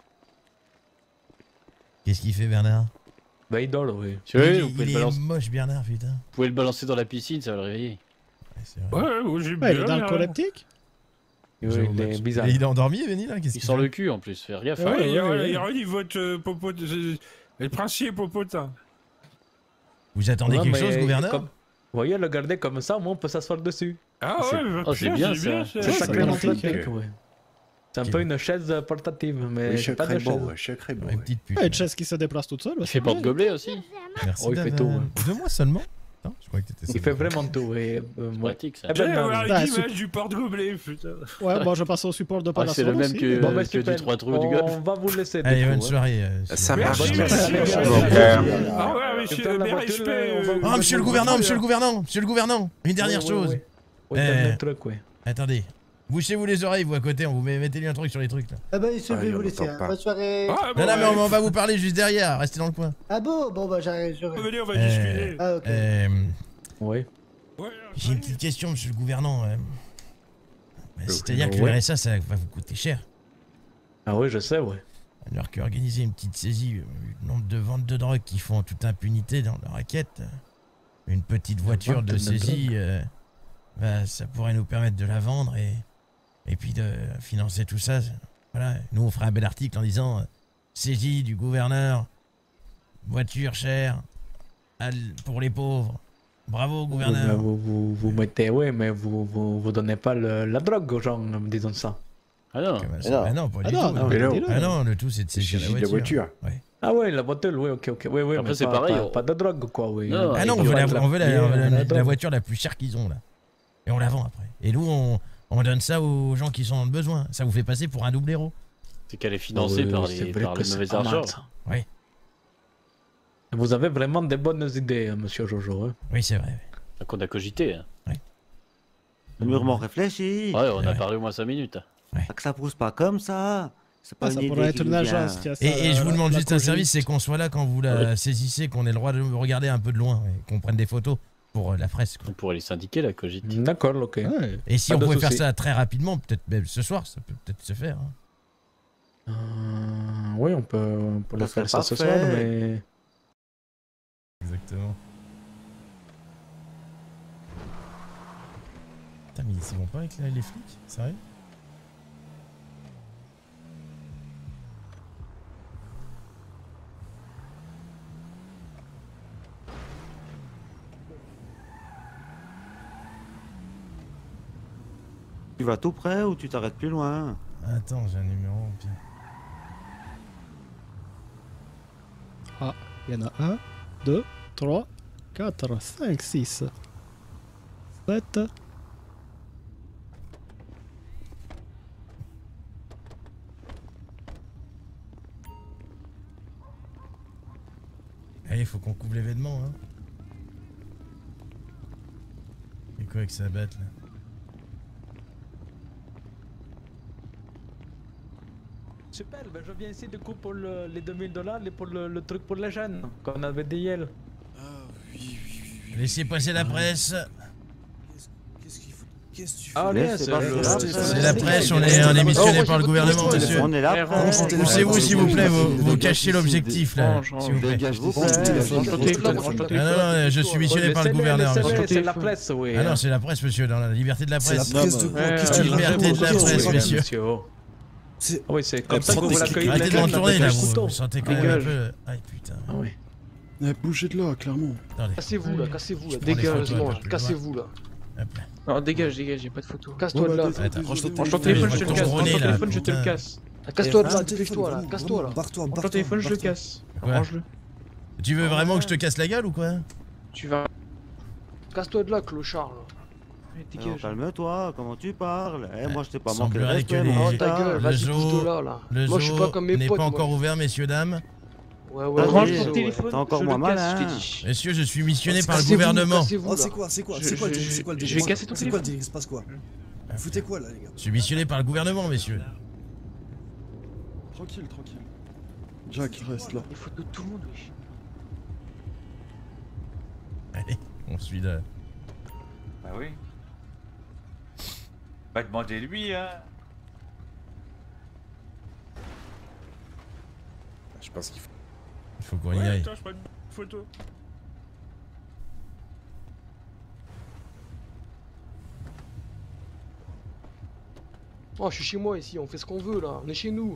Qu'est-ce qu'il fait, Bernard? Bah, il dort, oui. Tu vois, Il est moche, Bernard, putain. Vous pouvez le balancer dans la piscine, ça va le réveiller. Ouais, j'ai bien. Il est dans le collectif. Il est bizarre. Et il est endormi, Benny, là? Qu'est-ce Il qu'il sent fait? le cul en plus, faire gaffe. Ouais, il redit votre popote. Le princier popotin. Vous attendez Ouais, quelque mais chose, gouverneur? Vous voyez, le garder comme ça, au moins on peut s'asseoir dessus. Ah ouais, Oh, c'est bien ça. C'est sacrément pratique, pratique, ouais. C'est un peu une chaise portative, mais c'est pas de chaise. Chacré bon. Une petite pute. Une chaise qui se déplace toute seule. Il fait porte-gobelet aussi. Merci. Oh, il fait tout, ouais. 2 mois seulement? Non, je crois que t'étais Il fait vraiment tout, et Pratique ça. Eh ben, J'ai non, avoir Bah, l'image du porte-gobelet, putain. Ouais, bon, je passe au support de Ah, Palasson c'est le même aussi. que, Bon, bah, que du super. 3 trous du golf. On va vous laisser. Allez, du bonne coup, hein. soirée. Ça Merci, marche. merci. Ok. Ah ouais, monsieur, mes respects. Oh, monsieur le gouvernant, une dernière chose. Oui, dernier truc, ouais. Attendez. Bouchez-vous les oreilles, vous à côté, on vous mettez-lui un truc sur les trucs là. Ah bah, je vais Ah, vous on laisser. entend Hein. pas. Bonne soirée. Ah, bon, Non, non, mais ouais. on va vous parler juste derrière, restez dans le coin. Ah bon Bon, bah, j'arrive. Venez, on va discuter. Ah, ok. Oui. Ouais, J'ai une petite question, monsieur le gouvernant. C'est-à-dire que Ouais. le RSA, ça va vous coûter cher. Ah oui, je sais, ouais. Alors qu'organiser une petite saisie, le nombre de ventes de drogue qui font en toute impunité dans leur raquette, une petite voiture vente de de saisie, ça pourrait nous permettre de la vendre et puis de financer tout ça. Voilà, nous on fera un bel article en disant saisie du gouverneur, voiture chère pour les pauvres. Bravo gouverneur. Vous mettez, oui, mais vous donnez pas la drogue aux gens en me disant ça. Ah non. Non, pas Ah du non, tout. non, Ah non, le tout c'est de saisir la voiture. Ouais. Ah ouais, la voiture, oui, ok. Oui, Après, mais c'est pas, pareil, Pas de drogue, quoi, oui. Non, Ah non, et on veut, puis on veut la drogue. voiture la plus chère qu'ils ont là. Et on la vend après. Et nous, on donne ça aux gens qui sont dans le besoin. Ça vous fait passer pour un double héros. C'est qu'elle est financée par les mauvais argents. Oui. Vous avez vraiment des bonnes idées, hein, monsieur Jojo. Hein. Oui, c'est vrai. Donc on a cogité. Hein. Mûrement réfléchi. Ouais, on a parlé au moins 5 minutes. Que ça pousse pas comme ça. C'est pas Ça une pourrait idée être qui une nous agence vient. qui a ça. Et je vous demande la juste un Cogite. service, c'est qu'on soit là quand vous la saisissez, qu'on ait le droit de regarder un peu de loin, et qu'on prenne des photos pour la presse. Quoi. On pourrait les syndiquer, la cogite. D'accord, ok. Ouais. Et si Pas on de pouvait faire souci. ça très rapidement, peut-être même ce soir, ça peut peut-être se faire. Hein. Oui, on peut le faire ça ce soir, parfait. mais... Exactement. Putain, mais ils vont pas avec les flics? Sérieux? Tu vas tout près ou tu t'arrêtes plus loin? Attends, j'ai un numéro. Au pire. Ah, il y en a 1, 2, 3, 4, 5, 6, 7. Allez, il faut qu'on couvre l'événement, hein. Et quoi avec ça batte là? Super, ben je viens ici de coup pour les 2000 $, et pour le truc pour les jeunes, qu'on avait dit hier. Ah oui. Laissez passer la presse. Qu'est-ce qu'il faut? Qu'est-ce que tu fais? Ah, C'est la presse, on est missionné par le gouvernement, monsieur. On est là. Poussez-vous s'il vous plaît, vous cachez l'objectif là, s'il vous plaît. Non, je suis missionné par le gouverneur, monsieur. C'est la presse, oui. Ah non, c'est la presse, monsieur, dans la liberté de la presse. C'est la presse de quoi? La liberté de la presse, monsieur. Oui, c'est comme ça que vous l'accueillez. Arrêtez de m'entourner là, vous sentez quand même un peu... Aïe putain. Ah oui. Bougez de là, clairement. Cassez-vous là, cassez-vous là, prends les dégage, photos, cassez-vous là. Hop là. Non, dégage, j'ai pas de photo. Casse-toi de là. Range ton téléphone, je te le casse. Range ton téléphone, je te le casse. Casse-toi de là, dépêche-toi là, casse-toi là. Barre-toi, Range ton téléphone, je le casse. Range-le. Tu veux vraiment que je te casse la gueule ou quoi? Tu vas. Casse-toi de là, clochard là. Calme-toi, comment tu parles? Moi je t'ai pas Semblerait manqué de respect, que mon Oh ta gueule, le vas-y, bouge de là là. Moi je suis pas comme mes n'est potes. pas moi. encore ouvert, messieurs, dames. Ouais, ouais, Range ouais, ton ouais. téléphone, T'es encore je moins le malin. casse, je t'ai dit. Messieurs, je suis missionné par le Cassez-vous, gouvernement. cassez-vous, Oh, là. c'est quoi? C'est quoi le Je délire? vais casser ton C'est quoi téléphone. le délire? Il se passe quoi? Vous foutez quoi là, les gars? Je suis missionné par le gouvernement, messieurs. Tranquille. Jack, reste là. Les photos de tout le monde, wesh. Allez, on suit là. Bah oui. Va demander lui, hein. Je pense qu'il faut. Il faut qu'on y aille. Attends, je prends une photo. Oh, je suis chez moi ici, on fait ce qu'on veut là, on est chez nous.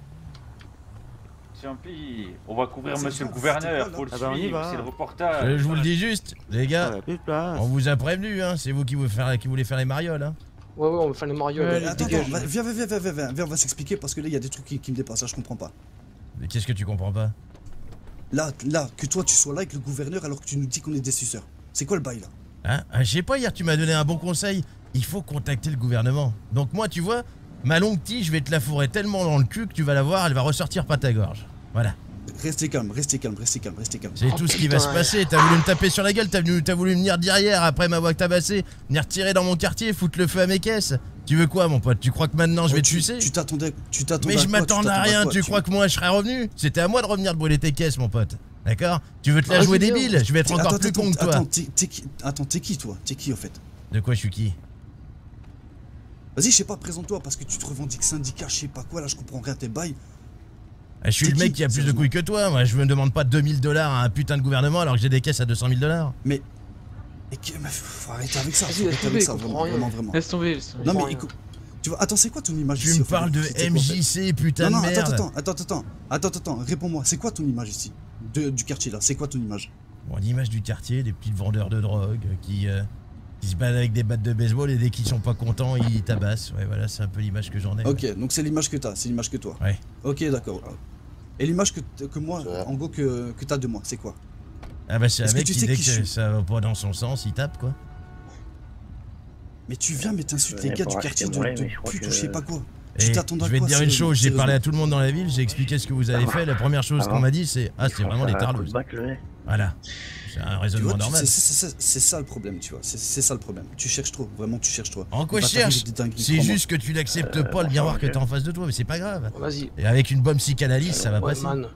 Champi, on va couvrir C'est monsieur le ça, gouverneur, c'était faut le Ah bah, on y suivre, va. c'est le reportage. Je vous le dis juste, les gars, Ah, plus de place. on vous a prévenu, hein. C'est vous qui voulez faire les marioles, hein. Ouais, on va faire les marioles. Ouais, Attends, dégage. viens, on va s'expliquer parce que là, il y a des trucs qui me dépassent, là, je comprends pas. Mais qu'est-ce que tu comprends pas? Là, que toi, tu sois là avec le gouverneur alors que tu nous dis qu'on est des suceurs. C'est quoi le bail là? Hein? Je sais pas, hier tu m'as donné un bon conseil. Il faut contacter le gouvernement. Donc moi, tu vois, ma longue tige, je vais te la fourrer tellement dans le cul que tu vas la voir, elle va ressortir pas ta gorge. Voilà. Restez calme. C'est Oh, tout ce qui va se putain. passer. T'as voulu me taper sur la gueule, t'as voulu venir derrière après m'avoir tabassé, venir tirer dans mon quartier, foutre le feu à mes caisses. Tu veux quoi, mon pote? Tu crois que maintenant je vais te sucer? Tu t'attendais Mais je m'attendais à rien, tu crois que moi je serais revenu? C'était à moi de revenir de brûler tes caisses, mon pote. D'accord? Tu veux te la jouer débile? Je vais être encore plus con que toi. Attends, t'es qui toi? T'es qui au fait? De quoi je suis qui? Vas-y, je sais pas, présente-toi parce que tu te revendiques syndicat, je sais pas quoi, là je comprends rien tes bails. Je suis le mec qui a plus de couilles que toi, moi je me demande pas 2000 $, à un putain de gouvernement alors que j'ai des caisses à 200 000 $. Mais faut arrêter avec ça, Vas-y, faut laisse arrêter avec ça, tomber, vraiment. Laisse tomber. Non mais écoute, tu vois, attends, c'est quoi ton image Tu ici me au fait? parles de C'était quoi, en fait MJC, putain Non, de merde. attends, réponds-moi, c'est quoi ton image ici? Du quartier là, c'est quoi ton image? Bon, l'image du quartier, des petits vendeurs de drogue qui se baladent avec des battes de baseball et dès qu'ils sont pas contents, ils tabassent. Ouais, voilà, c'est un peu l'image que j'en ai. Ok, donc c'est l'image que t'as, c'est l'image que toi. Ouais. Ok, d'accord. Et l'image que moi, en gros, que t'as de moi, c'est quoi? Ah bah c'est un Est-ce que mec tu qui sais dès qui je que suis ça va pas dans son sens, il tape quoi. Mais tu viens, mais t'insultes les gars du quartier de pute ou je sais pas quoi. Et Tu t'attends à je vais te quoi, dire une chose, j'ai sérieusement parlé à tout le monde dans la ville, j'ai expliqué ce que vous avez fait, la première chose qu'on m'a dit c'est « Ah, c'est vraiment des tarlos ». Voilà, c'est un Tu vois, raisonnement normal. c'est ça le problème, tu vois. C'est ça le problème. Tu cherches trop, vraiment, tu cherches trop. En quoi je cherche? C'est juste que tu n'acceptes pas le miroir que t'as en face de toi, mais c'est pas grave. Vas-y. Et avec une bonne psychanalyse, ça va passer. Man.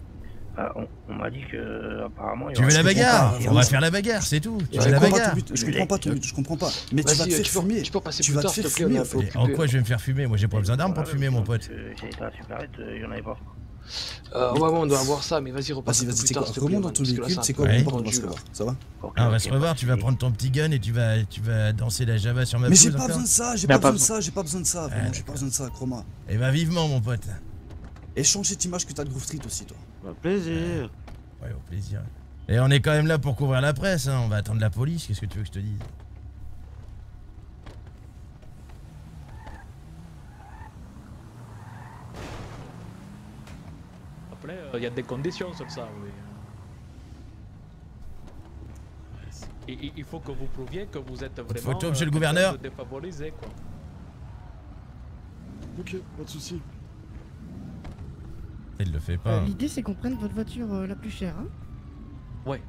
On m'a dit que apparemment. Tu veux la bagarre? On va faire la bagarre, c'est tout. Tu veux la bagarre? Je comprends pas ton but, je comprends pas. Mais tu vas te faire fumer. Tu peux passer Tu plus vas te tard, s'il faire te plaît, fumer. En quoi je vais me faire fumer? Moi j'ai pas besoin d'armes pour te fumer, mon pote. J'ai été à la supérette, il y en avait pas. Ouais, on doit avoir ça, mais vas-y, repasse. Vas-y, c'est quoi? Remonte dans ton véhicule, c'est quoi? Ouais. On va se revoir, ça va? Ah, on va se revoir, tu vas prendre ton petit gun et tu vas danser la Java sur ma Mais pelouse j'ai pas encore. besoin de ça, j'ai pas besoin de ça, vraiment, j'ai pas besoin de ça, Chroma. Eh bah vivement, mon pote. Et change cette image que t'as de Groove Street aussi, toi. Plaisir. Ouais, au plaisir. Et on est quand même là pour couvrir la presse, hein. On va attendre la police, qu'est-ce que tu veux que je te dise? après, il y a des conditions sur ça, oui. Il faut que vous prouviez que vous êtes vraiment... Photo, monsieur le gouverneur. Défavorisé, quoi. Ok, pas de soucis. Il le fait pas. L'idée, c'est qu'on prenne votre voiture la plus chère, hein? Ouais.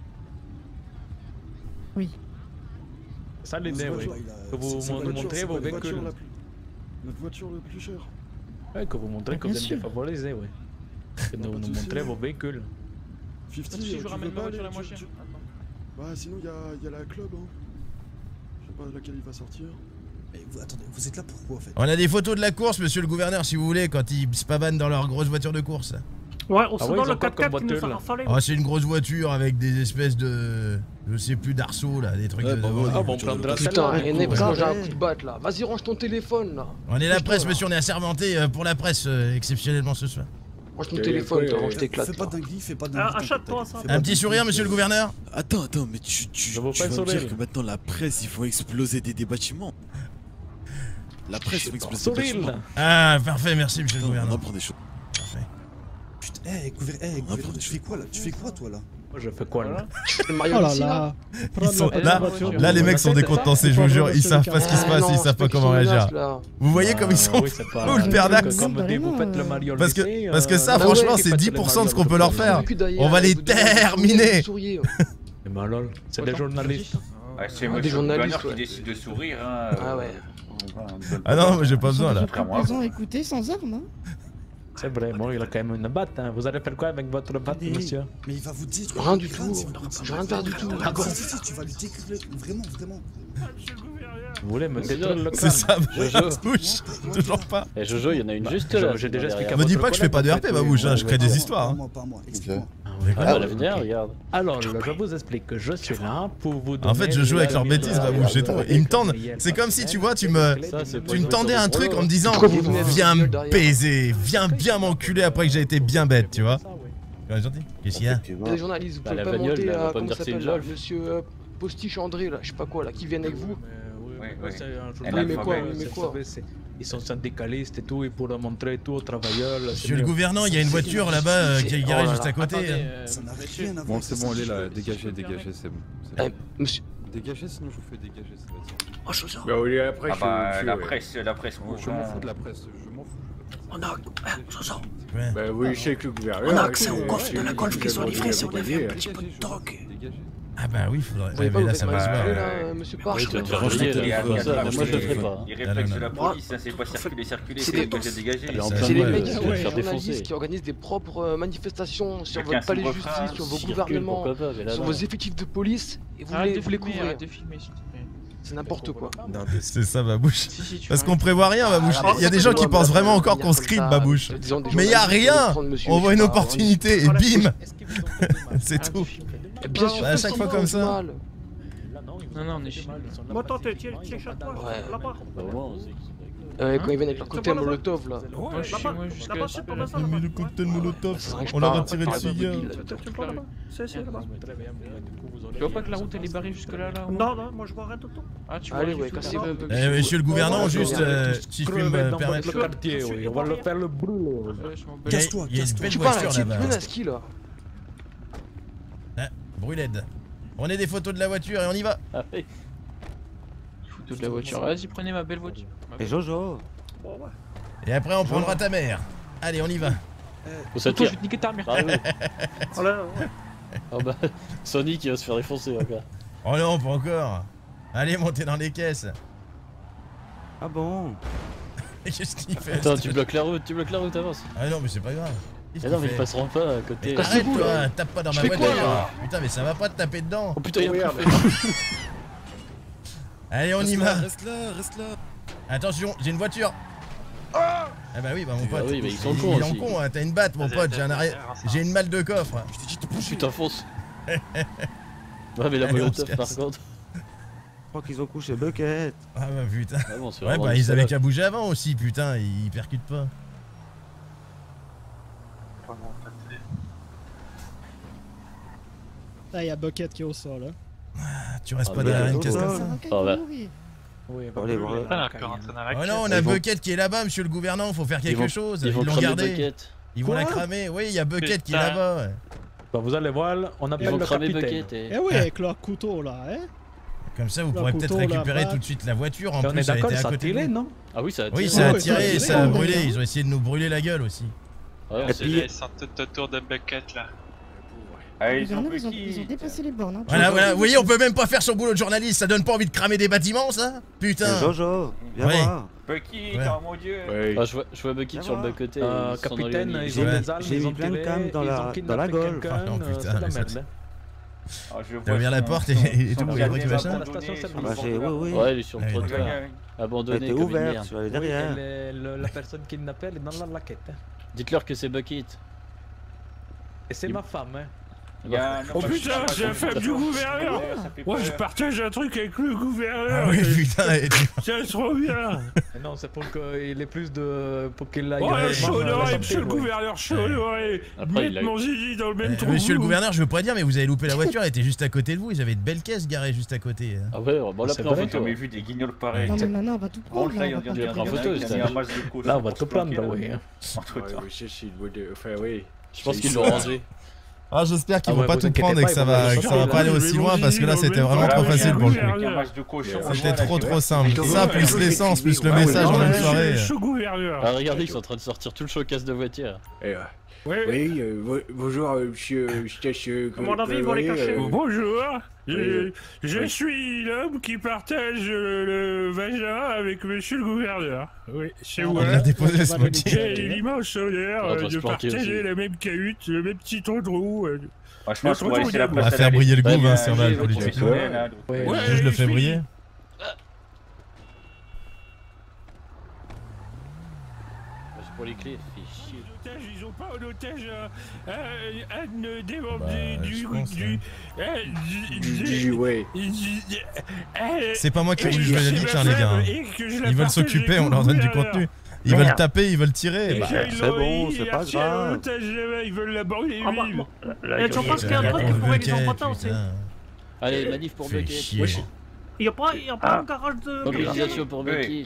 Oui. Ça l'idée, oui. Que vous nous montrez vos véhicules. Notre voiture la plus chère. Ouais, que vous montrez que vous êtes défavorisé, oui. Que nous montrez vos véhicules. 50, Si je tu ramène veux ma pas voiture aller, la moins chère. Bah sinon il y a la club, hein. Je sais pas laquelle il va sortir. Mais vous, attendez, vous êtes là pourquoi en fait? On a des photos de la course, monsieur le gouverneur, si vous voulez, quand ils se pavanent dans leur grosse voiture de course. Ouais, on sait dans le 4x4 qui nous a rafalé. Oh, c'est une grosse voiture avec des espèces de... Je sais plus, d'arceaux là, des trucs de... bon, putain, René, moi j'ai un coup de batte là. Vas-y, range ton téléphone là. On est la presse, monsieur, on est assermenté pour la presse, exceptionnellement ce soir. Range ton téléphone, toi, range t'éclates. Fais pas dinguerie, fais pas dinguerie. Achète-toi ça. Un petit sourire, monsieur le gouverneur? Attends, mais tu vas me dire que maintenant la presse, ils font exploser des bâtiments. La presse, ils font exploser des bâtiments. Ah, parfait, merci, monsieur le gouverneur. On apprend des choses. Parfait. Putain, gouverneur, tu fais quoi là? Tu fais quoi toi là? Moi je fais quoi là? Oh là là. Là, les mecs sont décontenancés, je vous jure, ils savent pas ce qui se passe, ils savent pas comment réagir. Vous voyez comme ils sont fous, le perdax? Parce que ça, franchement, c'est 10% de ce qu'on peut leur faire. On va les terminer. C'est malol, c'est des journalistes. C'est monsieur le gouverneur qui décide de sourire. Ah ouais. Ah non, mais j'ai pas besoin là. Ils ont écouté sans armes, hein? C'est vrai, bon, il a quand même une batte, hein. Vous allez faire quoi avec votre batte, monsieur? Mais il va vous dire... Rien du tout, j'ai rien faire du tout. Si, tu vas lui décrire, vraiment. Vous voulez me détruire le crâne? C'est ça, Babouche. Toujours pas. Et Jojo, il y en a une juste là. J'ai déjà expliqué à Me dis votre pas que je fais pas de RP, Babouche, je crée des histoires. Pas moi, explique-moi. Ah, la venir, regarde. Alors, je vous explique que je suis là pour vous donner... En fait, je joue avec leurs bêtises, Babouche, c'est tout. Ils me tendent. C'est comme si, tu vois, tu me tendais un truc en me disant viens me baiser, viens bien m'enculer après que j'ai été bien bête, tu vois. Gentil. Qu'est-ce qu'il y a? Les journalistes, vous pouvez pas monter à... Comment ça s'appelle là? Monsieur Postiche André là, je sais pas quoi là, qui viennent avec vous. Oui, mais quoi? Ils sont syndicalistes et tout, et pour montrer tout aux travailleurs. Monsieur le gouverneur, il y a une voiture là-bas qui est garée juste à côté. Ça n'a rien à voir. Bon, c'est bon, allez là, dégagez, c'est bon. Monsieur. Dégagez, sinon je vous fais dégager, ça va être. Oh, je sens. Bah oui, après, la presse, je m'en fous de la presse, je m'en fous. On a... Jojo. Bah oui, je sais que le gouverneur... On a accès au coffre de la Golf qui sont livrés si on avait un petit peu de drogue. Ah bah oui, faudrait... Vous mais là, ça va se voir. Monsieur Parche, moi je le ferai pas. Les réflexes de la police, c'est pas circuler, c'est dégager. C'est les mecs journalistes qui organisent des propres manifestations sur votre palais de justice, sur vos gouvernements, sur vos effectifs de police, et vous les couvrez. C'est n'importe quoi. C'est ça, Babouche. Parce qu'on prévoit rien, Babouche. Il y a des gens qui pensent vraiment encore qu'on script, Babouche. Mais il y a rien. On voit une opportunité et bim. C'est tout. Bien sûr, à chaque fois comme ça. Non, on est chez nous. Bon, attends, tiens, chatte-toi, là-bas. Quand ils viennent avec leur cocktail Molotov là. Moi, je suis moi jusqu'à... Mais le cocktail Molotov, on l'a retiré de cigare. C'est là-bas. Tu vois pas que la route elle est barrée jusque là Non, moi je vois rien tout le temps. Ah, tu vois. Allez, ouais, cassez-vous un peu. Monsieur le gouverneur, juste, si je peux me permettre. Le quartier, oui, on va le faire le brûler. Casse-toi, casse-toi. Tu parles avec Menaski là. Bruled. Prenez des photos de la voiture et on y va. Ah oui. Photos de la voiture. Vas-y, prenez ma belle voiture. Et Jojo. Et après on prendra ta mère. Allez, on y va. Faut ça je vais te niquer ta mère. Oh bah, Sonic il va se faire défoncer encore. Oh non, pas encore. Allez, montez dans les caisses. Ah bon? Qu'est-ce qu'il fait? Attends, tu bloques la route, avance. Ah non, mais c'est pas grave. Mais non, mais ils passeront pas à côté. Arrête-toi, tape pas dans ma voiture. Putain, mais ça va pas te taper dedans. Oh putain, y'a Allez, on y va. Reste là. Attention, j'ai une voiture. Ah bah oui, bah mon pote. Oui, mais ils sont cons aussi. Il est en con, t'as une batte, mon pote. J'ai une malle de coffre. Je t'ai dit de pousser. Putain, fonce. Ouais, mais la molotov par contre. Je crois qu'ils ont couché Bucket. Ah bah putain. Ah bon, ouais, bah ils avaient qu'à bouger avant aussi, putain, ils percutent pas. Ah, y'a Bucket qui est au sol, là. Ah, tu restes pas derrière une caisse comme ça. Oh bah. Oui, allez, voilà. Oh non, on a Bucket qui est là-bas, monsieur le gouverneur, faut faire quelque chose. Ils l'ont gardé. Ils vont la cramer, oui, il y a Bucket qui est là-bas. Ouais. Bah vous allez voir, on appelle le capitaine. Eh oui, avec leur couteau là, hein. Comme ça, vous pourrez peut-être récupérer tout de suite la voiture. En plus, on est d'accord, ça a tiré, non? Ah oui, ça a tiré. Oui, ça a tiré et ça a brûlé. Ils ont essayé de nous brûler la gueule aussi. Ouais, ils sont tout autour de Bucket là. Ils ont dépassé les bornes. Hein. Voilà, vous voyez, on peut même pas faire son boulot de journaliste. Ça donne pas envie de cramer des bâtiments, ça? Putain. Jojo, viens voir. Bucky, oh mon dieu. Ah, je vois Bucky sur le bas côté. Capitaine, ils ont des armes, ils ont plein de cam dans la golf. Non, putain, c'est de la merde. T'as ouvert la porte et tout, et truc machin. Ouais, il est sur le trottoir. Abandonné comme une merde. Tu vas aller derrière. La personne qui l'appelle est dans la laquette. Dites-leur que c'est Bucket. Et c'est ma femme, hein. Oh putain, c'est la femme du gouverneur! Ouais, je partage un truc avec le gouverneur! Ah oui, putain! C'est trop bien! Non, c'est pour qu'il ait plus de. Pour qu'il aille. Ouais, chaud d'oreille, monsieur le gouverneur, chaud d'oreille! Mettre mon zizi dans le même trou! Monsieur le gouverneur, je veux pas dire, mais vous avez loupé la voiture, elle était juste à côté de vous, ils avaient de belles caisses garées juste à côté. Ah ouais, bon là, on jamais vu des guignols pareils. Non, mais maintenant, on va tout prendre. Là, on va tout prendre, là, oui. Je pense qu'ils l'ont rangé. Ah, j'espère qu'ils vont pas tout prendre et que ça va pas aller aussi loin parce que là c'était vraiment trop facile pour le coup. C'était trop simple. Ça plus l'essence plus le message en une soirée. Ah, regardez, ils sont en train de sortir tout le showcase de voiture. Oui, bonjour monsieur. Comment on ils vont les cacher? Bonjour, je suis l'homme qui partage le vagin avec monsieur le gouverneur. Oui, c'est moi. Il a déposé ce motif. J'ai l'immense honneur de partager la même cahute, le même petit trou. Franchement, on va faire briller le gouv si on a le politique. Je le fais briller. C'est pour les clés, fais chier. Ils ont pas en otage un des membres C'est pas moi qui roule, je l'ai dit, tiens les gars. Ils veulent s'occuper, on leur donne du contenu. Ils veulent taper, ils veulent tirer. C'est bon, c'est pas grave. Ils veulent la brûler vive. Je pense qu'il y a un truc qui pourrait les emprunter aussi. Allez, manif pour Bucket. Il y a pas un garage de. Mobilisation pour Bucket.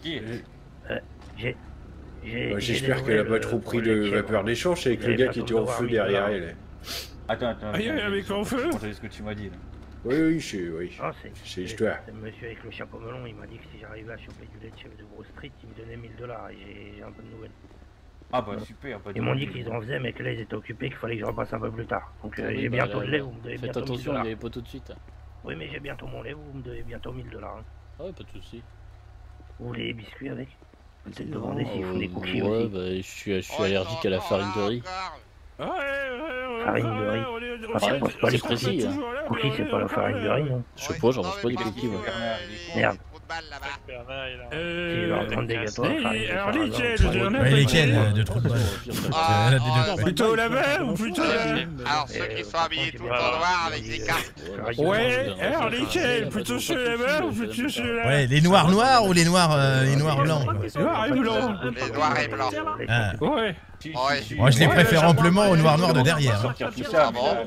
J'espère qu'elle a pas trop pris de vapeur d'échange avec le gars qui était en feu derrière elle. Attends. Avec en feu? C'est ce que tu m'as dit là. Oui, c'est histoire. Monsieur avec le chapeau melon, il m'a dit que si j'arrivais à choper du lait de chef de Grove Street, il me donnait 1000 $. Et j'ai un peu de nouvelles. Ah bah super. Ils m'ont dit qu'ils en faisaient, mais que là ils étaient occupés, qu'il fallait que je repasse un peu plus tard. Donc j'ai bientôt le lait, vous me devez bientôt 1000 $. Faites attention, il n'y avait pas tout de suite. Oui, mais j'ai bientôt mon lait, vous me devez bientôt 1000 $. Ah ouais, pas de soucis. Vous voulez des biscuits avec? Peut-être demander s'ils font des cookies aussi. Ouais, bah je suis allergique à la farine de riz. Farine de riz. C'est précis. Cookies, c'est pas la farine de riz, non? Je sais pas, j'en mange pas des cookies moi. Merde. Il leur demande des gâteaux. Alors lesquels? Lesquels de trous de balle? Plutôt là-bas ou plutôt là? Alors ceux qui sont habillés tout en noir avec des cartes. Ouais, alors lesquels? Plutôt ceux là-bas ou plutôt ceux là? Ouais, les noirs ou les noirs blancs? Noirs et blancs. Les noirs et blancs. Ouais. Moi je les préfère amplement aux noirs de derrière. Ah bon?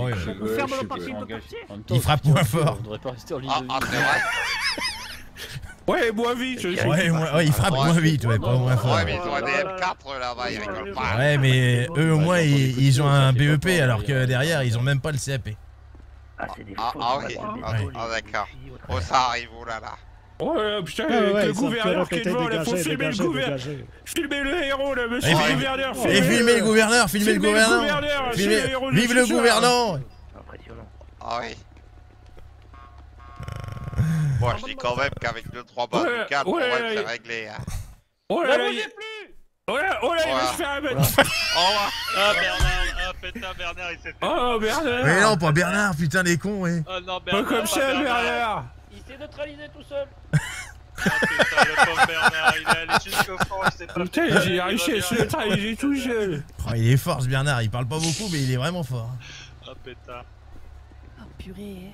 Ils frappent moins fort. On devrait pas rester en ligne de vie. Ah, c'est vrai? Ouais, moins vite. Ouais, ils frappent moins vite, ouais, pas moins fort. Ouais, mais ils ont des M4 là-bas, ils rigolent pas. Ouais, mais eux au moins ils ont un BEP alors que derrière ils ont même pas le CAP. Ah oui, d'accord. Oh, ça arrive, oh là là. Ouais, putain, le gouverneur qui est devant, là, faut filmer le gouverneur. Filmez le héros, là, monsieur le gouverneur. Et filmez le gouverneur, filmez le gouverneur. Vive le gouverneur. Impressionnant. Ah oui. Bon, je dis quand même qu'avec 2-3 balles de calme, on va le faire régler. Oh là, il va se faire abattre. Ah, Bernard, putain, Bernard, il s'est fait. Oh, Bernard. Mais non, pas Bernard, putain, les cons, ouais. Oh non, Bernard. Pas comme ça, Bernard. Il s'est neutralisé tout seul. Oh putain, le pauvre Bernard, il est allé jusqu'au fond, il s'est pas. Putain, j'ai réussi à se neutraliser tout seul. Oh, il est fort, ce Bernard, il parle pas beaucoup, mais il est vraiment fort. Oh putain. Oh purée.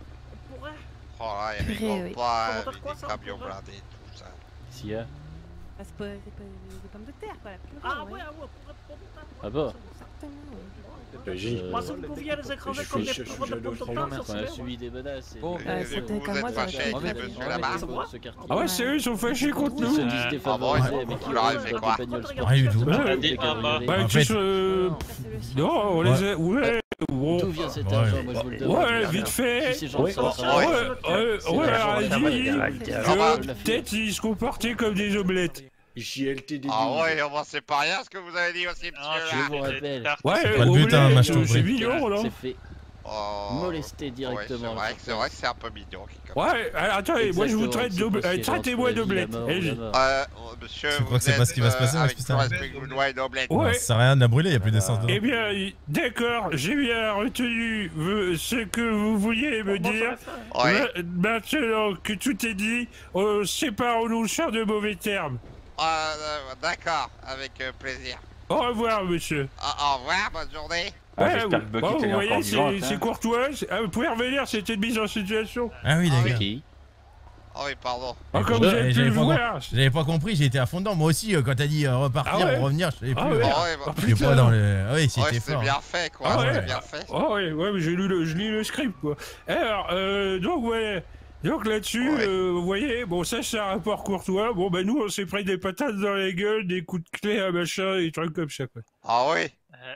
Oh là, il y a des repas, des camions blindés, tout ça. S'il y a. C'est pas des pommes de terre, quoi. Ah ouais, Ah bah. Moi, ça me convient les écraser comme des pommes de terre, on a subi des menaces. Vous êtes fâché avec les messieurs là-bas? Ah ouais, c'est eux, ils sont fâchés contre nous. Ah bon, vous leur avez fait quoi? Rien du tout. Bah, non, on les a... Ouais, bon... D'où vient cet argent, moi je vous le demande. Ouais, vite fait. Ouais, allez-y. Peut-être ils se comportaient comme des omelettes. JLTD. Ah ouais, c'est pas rien ce que vous avez dit aussi, monsieur. Je vous rappelle. Ouais, c'est pas le but, hein, c'est mignon, là. C'est fait. Molester directement. Ouais, c'est vrai que c'est un peu mignon. Ouais, attendez, moi je vous traite d'omelette. Traitez-moi d'omelette. Monsieur, tu crois que c'est pas ce qui va se passer, avec tout respect que je vous dois une omelette. Ouais. Ça sert à rien de la brûler, y a plus d'essence dedans. Eh bien, d'accord, j'ai bien retenu ce que vous vouliez me dire. Maintenant que tout est dit, séparons-nous sur de mauvais termes. D'accord, avec plaisir. Au revoir, monsieur. Au revoir, bonne journée. Vous voyez, c'est courtois. Vous pouvez revenir, c'était une mise en situation. Ah oui, les gars. Ah oui, pardon. Comme vous avez pu le voir. J'avais pas compris, j'ai été à fond dedans. Moi aussi, quand t'as dit repartir, revenir, je savais plus. Putain. Pas dans le... oui, c'était fort. C'est bien fait, quoi. C'est bien fait. Ouais, mais je lis le script, quoi. Alors, donc, ouais. Donc là-dessus, vous voyez, bon ça c'est un rapport courtois, bon bah nous on s'est pris des patates dans la gueule, des coups de clé à machin, des trucs comme ça quoi. Ah oui.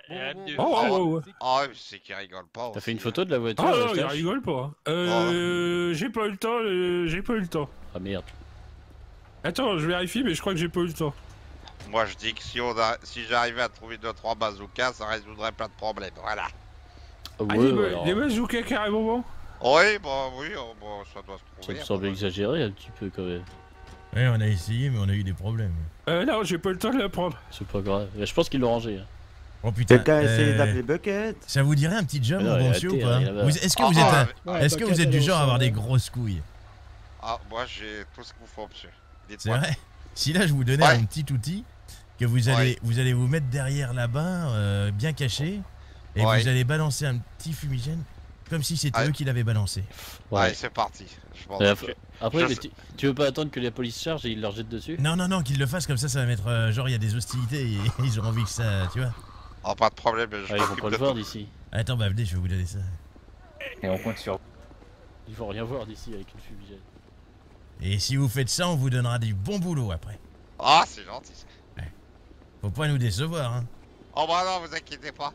Ah c'est qu'il rigole pas. T'as fait une photo de la voiture? Ah non, il rigole pas. J'ai pas eu le temps, Ah merde. Attends, je vérifie mais je crois que j'ai pas eu le temps. Moi je dis que si j'arrivais à trouver 2-3 bazookas, ça résoudrait plein de problèmes, voilà. Des bazookas carrément bon? Oui, ça doit se trouver. Ça me semble exagéré un petit peu quand même. Ouais, on a essayé, mais on a eu des problèmes. Non, j'ai pas le temps de la prendre. C'est pas grave. Je pense qu'ils l'ont rangé. Oh putain. Quelqu'un a essayé d'appeler Bucket. Ça vous dirait un petit job, mon bonsieux, ou pas? Est-ce que vous êtes du genre à avoir des grosses couilles? Ah, moi j'ai tout ce qu'il vous faut, monsieur. C'est vrai? Si là je vous donnais un petit outil que vous allez vous mettre derrière là-bas, bien caché, et vous allez balancer un petit fumigène. Comme si c'était eux qui l'avaient balancé. Ouais, c'est parti. Après, tu veux pas attendre que la police charge et ils leur jettent dessus? Non, qu'ils le fassent comme ça va mettre. Genre, il y a des hostilités et ils auront envie que ça. Tu vois? Oh, pas de problème. Ils vont pas le voir d'ici. Attends, bah venez, je vais vous donner ça. Et on compte sur. Ils vont rien voir d'ici avec une fumigène. Et si vous faites ça, on vous donnera du bon boulot après. Ah, c'est gentil ça. Ouais. Faut pas nous décevoir, hein. Oh, bah non, vous inquiétez pas.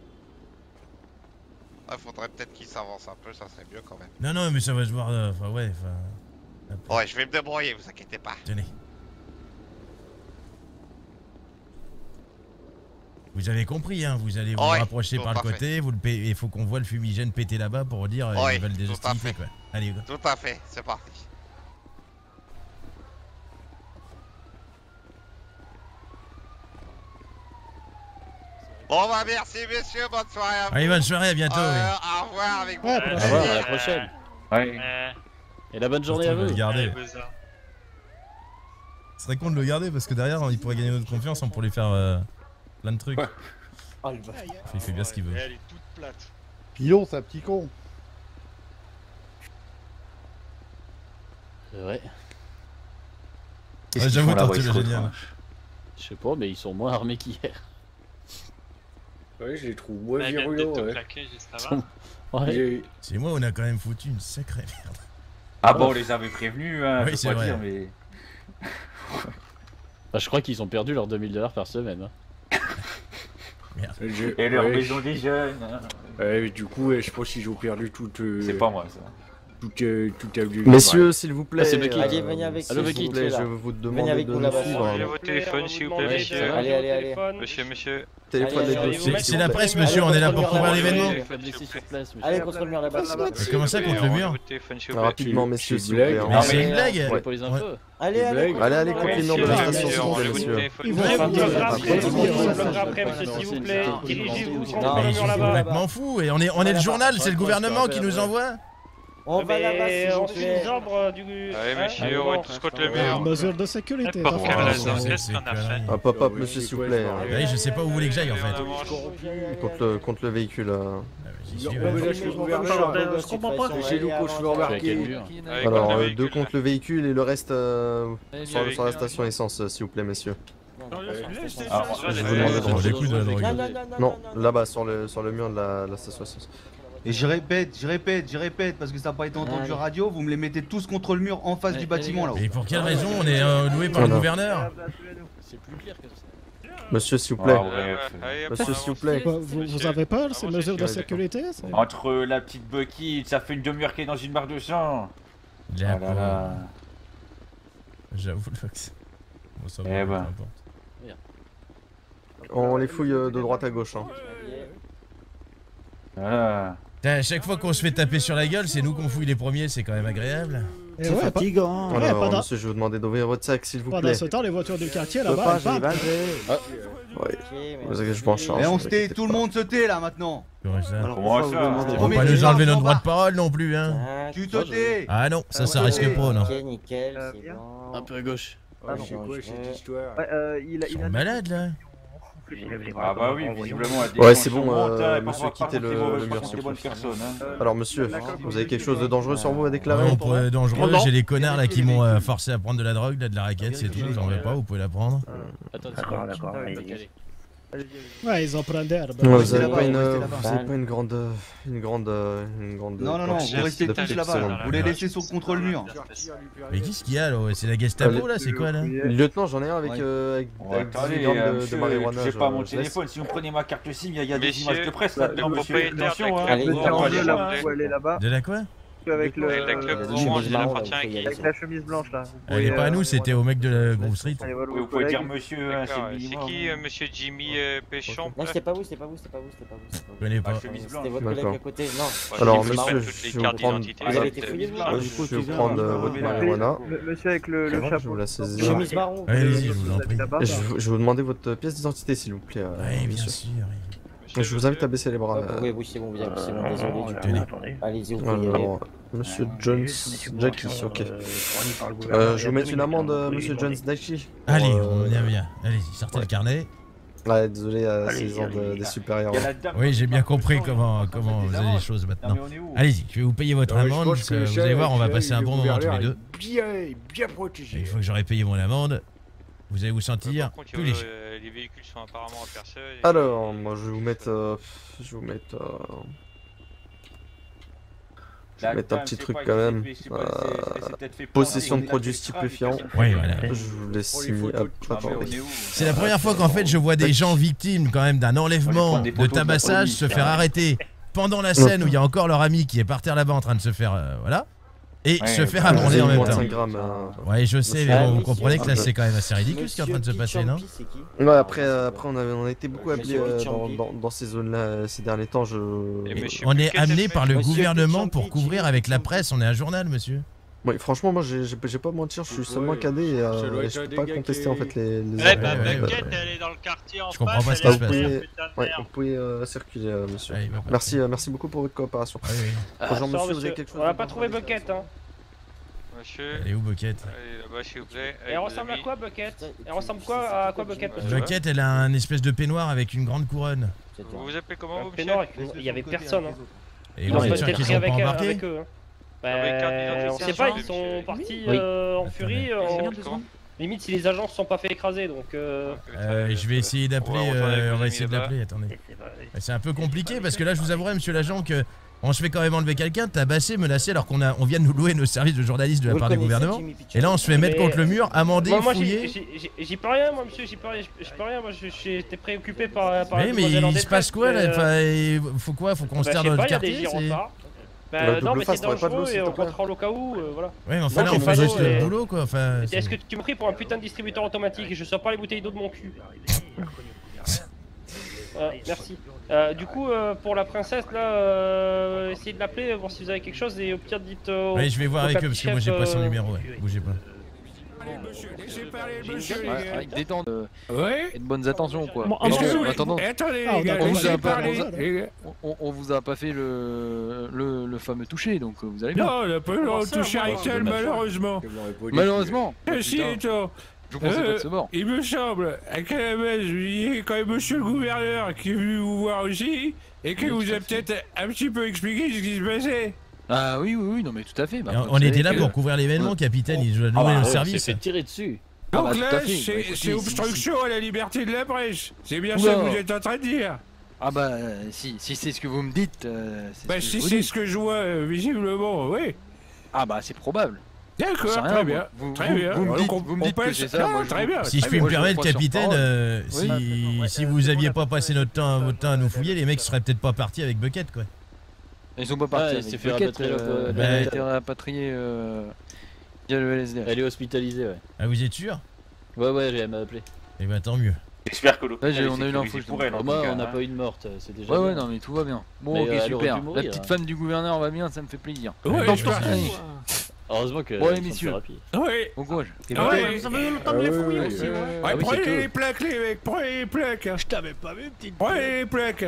Faudrait peut-être qu'il s'avance un peu, ça serait mieux quand même. Non, mais ça va se voir. Ouais, je vais me débrouiller, vous inquiétez pas. Tenez. Vous avez compris, hein, vous allez vous rapprocher par le côté, il faut qu'on voit le fumigène péter là-bas pour dire ils veulent des hostilités, quoi. Allez, go. Tout à fait, c'est parti. Bon bah merci messieurs, bonne soirée à vous. Allez, bonne soirée, à bientôt. Au revoir avec vous. Au revoir, à la prochaine. Et la bonne journée à vous. Ce serait con de le garder parce que derrière il pourrait gagner notre confiance, on pourrait lui faire plein de trucs. Il fait bien ce qu'il veut. Elle est toute plate. Pilon, c'est un petit con. Ouais. J'avoue, Tortue, le génial. Je sais pas, mais ils sont moins armés qu'hier. Ouais, je les trouve moins virulents. Ouais. C'est moi, on a quand même foutu une sacrée merde. Ah bon, on les avait prévenus, hein, oui, c'est vrai. dire, mais... je crois qu'ils ont perdu leurs 2000$ par semaine. Hein. Merde. Et leur maison des jeunes. Hein. Ouais, du coup, je pense qu'ils ont perdu toute... C'est pas moi, ça. Messieurs, s'il vous plaît, allez, venez avec s'il vous plaît, je vous demande de nous suivre. Vos téléphones, s'il vous plaît, monsieur. Allez. Monsieur. C'est la presse, monsieur, on est là pour couvrir l'événement. Allez, contre le mur là-bas. Comment ça, contre le mur? Rapidement, messieurs, s'il vous plaît. Mais c'est une blague. Allez, contre les murs de la station, messieurs. Ils vont après, monsieur, s'il vous plaît. Dirigez-vous sur le mur là-bas. Je m'en fous, et on est le journal, c'est le gouvernement qui nous envoie. On va là-bas, s'il vous on suit plaît. les arbres du... Allez, messieurs, on est tous contre le mur. Mesure de sécurité. Pour quelle raison? c'est- Qu'est-ce c'est qu'on a connerie. fait? Hop, hop, hop, monsieur, s'il vous plaît. Oui, je sais pas où vous voulez que j'aille en fait. Contre le véhicule. J'y suis, mais là, je suis gouverneur. Je comprends pas. J'ai Louko, je veux remarquer. Alors, deux contre le véhicule et le reste sur la station essence, s'il vous plaît, messieurs. Je vous demande de Ça vaut des coups de la drogue. Non, là-bas, sur le mur de la station essence. Et je répète, parce que ça n'a pas été entendu radio, vous me les mettez tous contre le mur en face du bâtiment là-haut. Et pour quelle raison on est loué par le gouverneur? C'est plus clair que ça. Monsieur, s'il vous plaît. Monsieur, s'il vous plaît. Vous avez peur, ces mesures de sécurité? Entre la petite Bucky, ça fait une demi-heure qu'elle est dans une barre de sang. Ah là là. J'avoue, Lox. Bon, ça va, Eh peu ben. importe. On les fouille de droite à gauche. Hein. Voilà. Putain, à chaque fois qu'on se fait taper sur la gueule, c'est nous qu'on fouille les premiers, c'est quand même agréable. C'est fatigant. Alors, monsieur, je vais vous demander d'ouvrir votre sac, s'il vous plaît. Pendant ce temps, les voitures du quartier là-bas, elles partent. Ouais. Je m'en charge. Et on se tait, tout le monde se tait là maintenant. Comment ça? Comment ça? On va pas nous enlever notre droit de parole non plus, hein. Tu te tais. Ah non, ça risque pas, non. Euh, euh, Nickel, Un peu à gauche. C'est quoi cette histoire? Ils sont malades là. Ah bah oui, visiblement. Ouais, c'est bon, monsieur, quittez le mur, s'il vous plaît. Alors, monsieur, vous avez quelque chose de dangereux sur vous à déclarer? Non, pour dangereux, j'ai des connards là qui m'ont forcé à prendre de la drogue, là, de la raquette, c'est tout, j'en veux pas, vous pouvez la prendre. Attends, d'accord. Ouais, ils en prennent d'herbe. Vous avez pas une grande. Non, vous restez tous là-bas. Vous les laissez contre le mur. Mais qu'est-ce qu'il y a là? C'est la Gestapo là? C'est quoi là? Lieutenant, j'en ai un avec 10 grammes de marijuana. J'ai pas mon téléphone, si vous prenez ma carte SIM, il y a des images de presse là-dedans, monsieur. Attention, hein. De la quoi? Avec la chemise blanche là. Elle est pas à nous, c'était au mec de la Grove Street. Vous pouvez dire monsieur, c'est qui monsieur Jimmy Péchon? Non, c'était pas vous. Je connais pas. C'était votre collègue à côté. Non. Alors, monsieur, je vais vous prendre votre marijuana. Monsieur avec le chapeau. Je vous la saisis. Chemise marron. Allez-y, je vous en prie. Je vais vous demander votre pièce d'identité, s'il vous plaît. Oui, bien sûr. Je vous invite à baisser les bras. Oui, c'est bon, désolé. Allez-y, vous pouvez y aller. Alors, monsieur Jones, Jackie, ok. Je vous mets une amende, monsieur Jones, Jackie. Allez, on y revient. Allez-y, sortez le carnet. Ouais, désolé, c'est les ordres des supérieurs. Oui, j'ai bien compris comment vous avez les choses maintenant. Allez-y, je vais vous payer votre amende. Vous allez voir, on va passer un bon moment tous les deux. Bien protégé. Une fois que j'aurai payé mon amende, vous allez vous sentir plus léger. Les véhicules sont apparemment à personne. Alors, moi je vais vous mettre. un petit truc quand même. Possession de produits stupéfiants. Oui, voilà. Je vous laisse signer. C'est la première fois qu'en fait je vois des gens victimes quand même d'un enlèvement, de tabassage se faire arrêter pendant la scène où il y a encore leur ami qui est par terre là-bas en train de se faire. Voilà. Et se faire amender en même temps. Ouais, je sais, mais bon, vous comprenez que là c'est quand même assez ridicule ce qui est en train de se passer, non? Ouais, après on a été beaucoup appelés dans ces zones-là ces derniers temps. On est amené par le gouvernement pour couvrir avec la presse, on est un journal, monsieur. Oui, franchement, moi j'ai pas mentir, je suis seulement cadet et je peux pas contester en fait les. Bucket, elle est dans le quartier en face. Je comprends pas ce qui se passe. Vous pouvez circuler, monsieur. Merci beaucoup pour votre coopération. Bonjour, monsieur, vous avez quelque chose? On a pas trouvé Bucket, hein. Monsieur. Elle est où, Bucket? Allez, là-bas, s'il vous plaît. Elle ressemble à quoi, Bucket? Elle ressemble à quoi, Bucket? Bucket, elle a un espèce de peignoir avec une grande couronne. Vous vous appelez comment, vous, monsieur? Il y avait personne, hein. Et vous êtes sûr qu'ils sont pas embarqués? On sait pas, ils sont partis en furie. Limite, si les agents se sont pas fait écraser, donc. Je vais essayer d'appeler. On va essayer de l'appeler. Attendez. C'est un peu compliqué parce que là, je vous avouerai, monsieur l'agent, que on se fait quand même enlever quelqu'un, tabasser, menacer, alors on vient de nous louer nos services de journalistes de la part du gouvernement. Et là, on se fait mettre contre le mur, amender, fouiller. J'y peux rien, moi, monsieur. J'y peux rien. Moi, j'étais préoccupé par. Mais il se passe quoi là? Faut quoi? Faut qu'on se terre dans notre quartier? Non, mais c'est dangereux et on contrôle au cas où, voilà. Ouais, mais enfin là, on fait juste le boulot, quoi. Enfin, est-ce que tu me pries pour un putain de distributeur automatique et je sors pas les bouteilles d'eau de mon cul? Merci. Du coup, pour la princesse, là, essayez de l'appeler, voir si vous avez quelque chose et au pire, dites. Oui, je vais voir avec eux parce que moi j'ai pas son numéro, ouais. Bougez pas. Laissez parler le monsieur, les Ouais, gars. avec des dents Ouais. et de bonnes attentions, quoi. Bon, Et attendez, en attendant, attendez, les gars, laissez parler. on vous a pas fait le fameux toucher, donc vous allez bien. Non, on n'a pas eu le toucher Aritel, malheureusement. Malheureusement. Si, attends. Je vous pensais pas de ce bord. Il me semble, à Calabès, il y a quand même monsieur le gouverneur qui est venu vous voir aussi, et qui vous a peut-être un petit peu expliqué ce qui se passait. Ah oui, non mais tout à fait. Bah, On était là pour couvrir l'événement, capitaine, il nous a donné le service. s'est fait tirer dessus. Donc tout là, à fait. Bah, écoutez, c'est obstruction à la liberté de la presse. C'est bien Oula. ça que vous êtes en train de dire. Ah bah si c'est ce que vous me dites. Bah si c'est ce que je vois visiblement, oui. Ah bah c'est probable. D'accord, J'en sais très rien, bien. moi. Très bien. Vous me dites, Donc, vous me on dites que passe- c'est ça. Ah, Moi, très bien. Si je puis me permettre, crois sur capitaine, parole. si vous aviez pas passé votre temps à nous fouiller, les mecs seraient peut-être pas partis avec Bucket, quoi. Ils sont pas partis. il s'est avec fait Bucket, rapatrier, elle a été rapatriée via le LSD. Elle est hospitalisée, ouais. Ah, vous êtes sûr? Ouais, elle m'a appelé. Eh ben tant mieux. J'espère que l'autre. Là, on a eu l'info pour elle. Moi, on n'a pas eu de morte, c'est déjà. Ouais, bien. non, mais tout va bien. Bon, Mais, ok, elle aurait super. pu mourir, La petite hein. femme du gouverneur va bien, ça me fait plaisir. Ouais, Donc, je parfait. Heureusement que. Bon, allez, ils sont messieurs. plus rapides. Oui. Bon courage. Ah ouais, Vous avez eu le temps de les fouiller aussi, ouais. Ouais, Ah oui, prenez c'est les tout. plaques, les mecs, prenez les plaques. Je t'avais pas vu, petite. Prenez les plaques.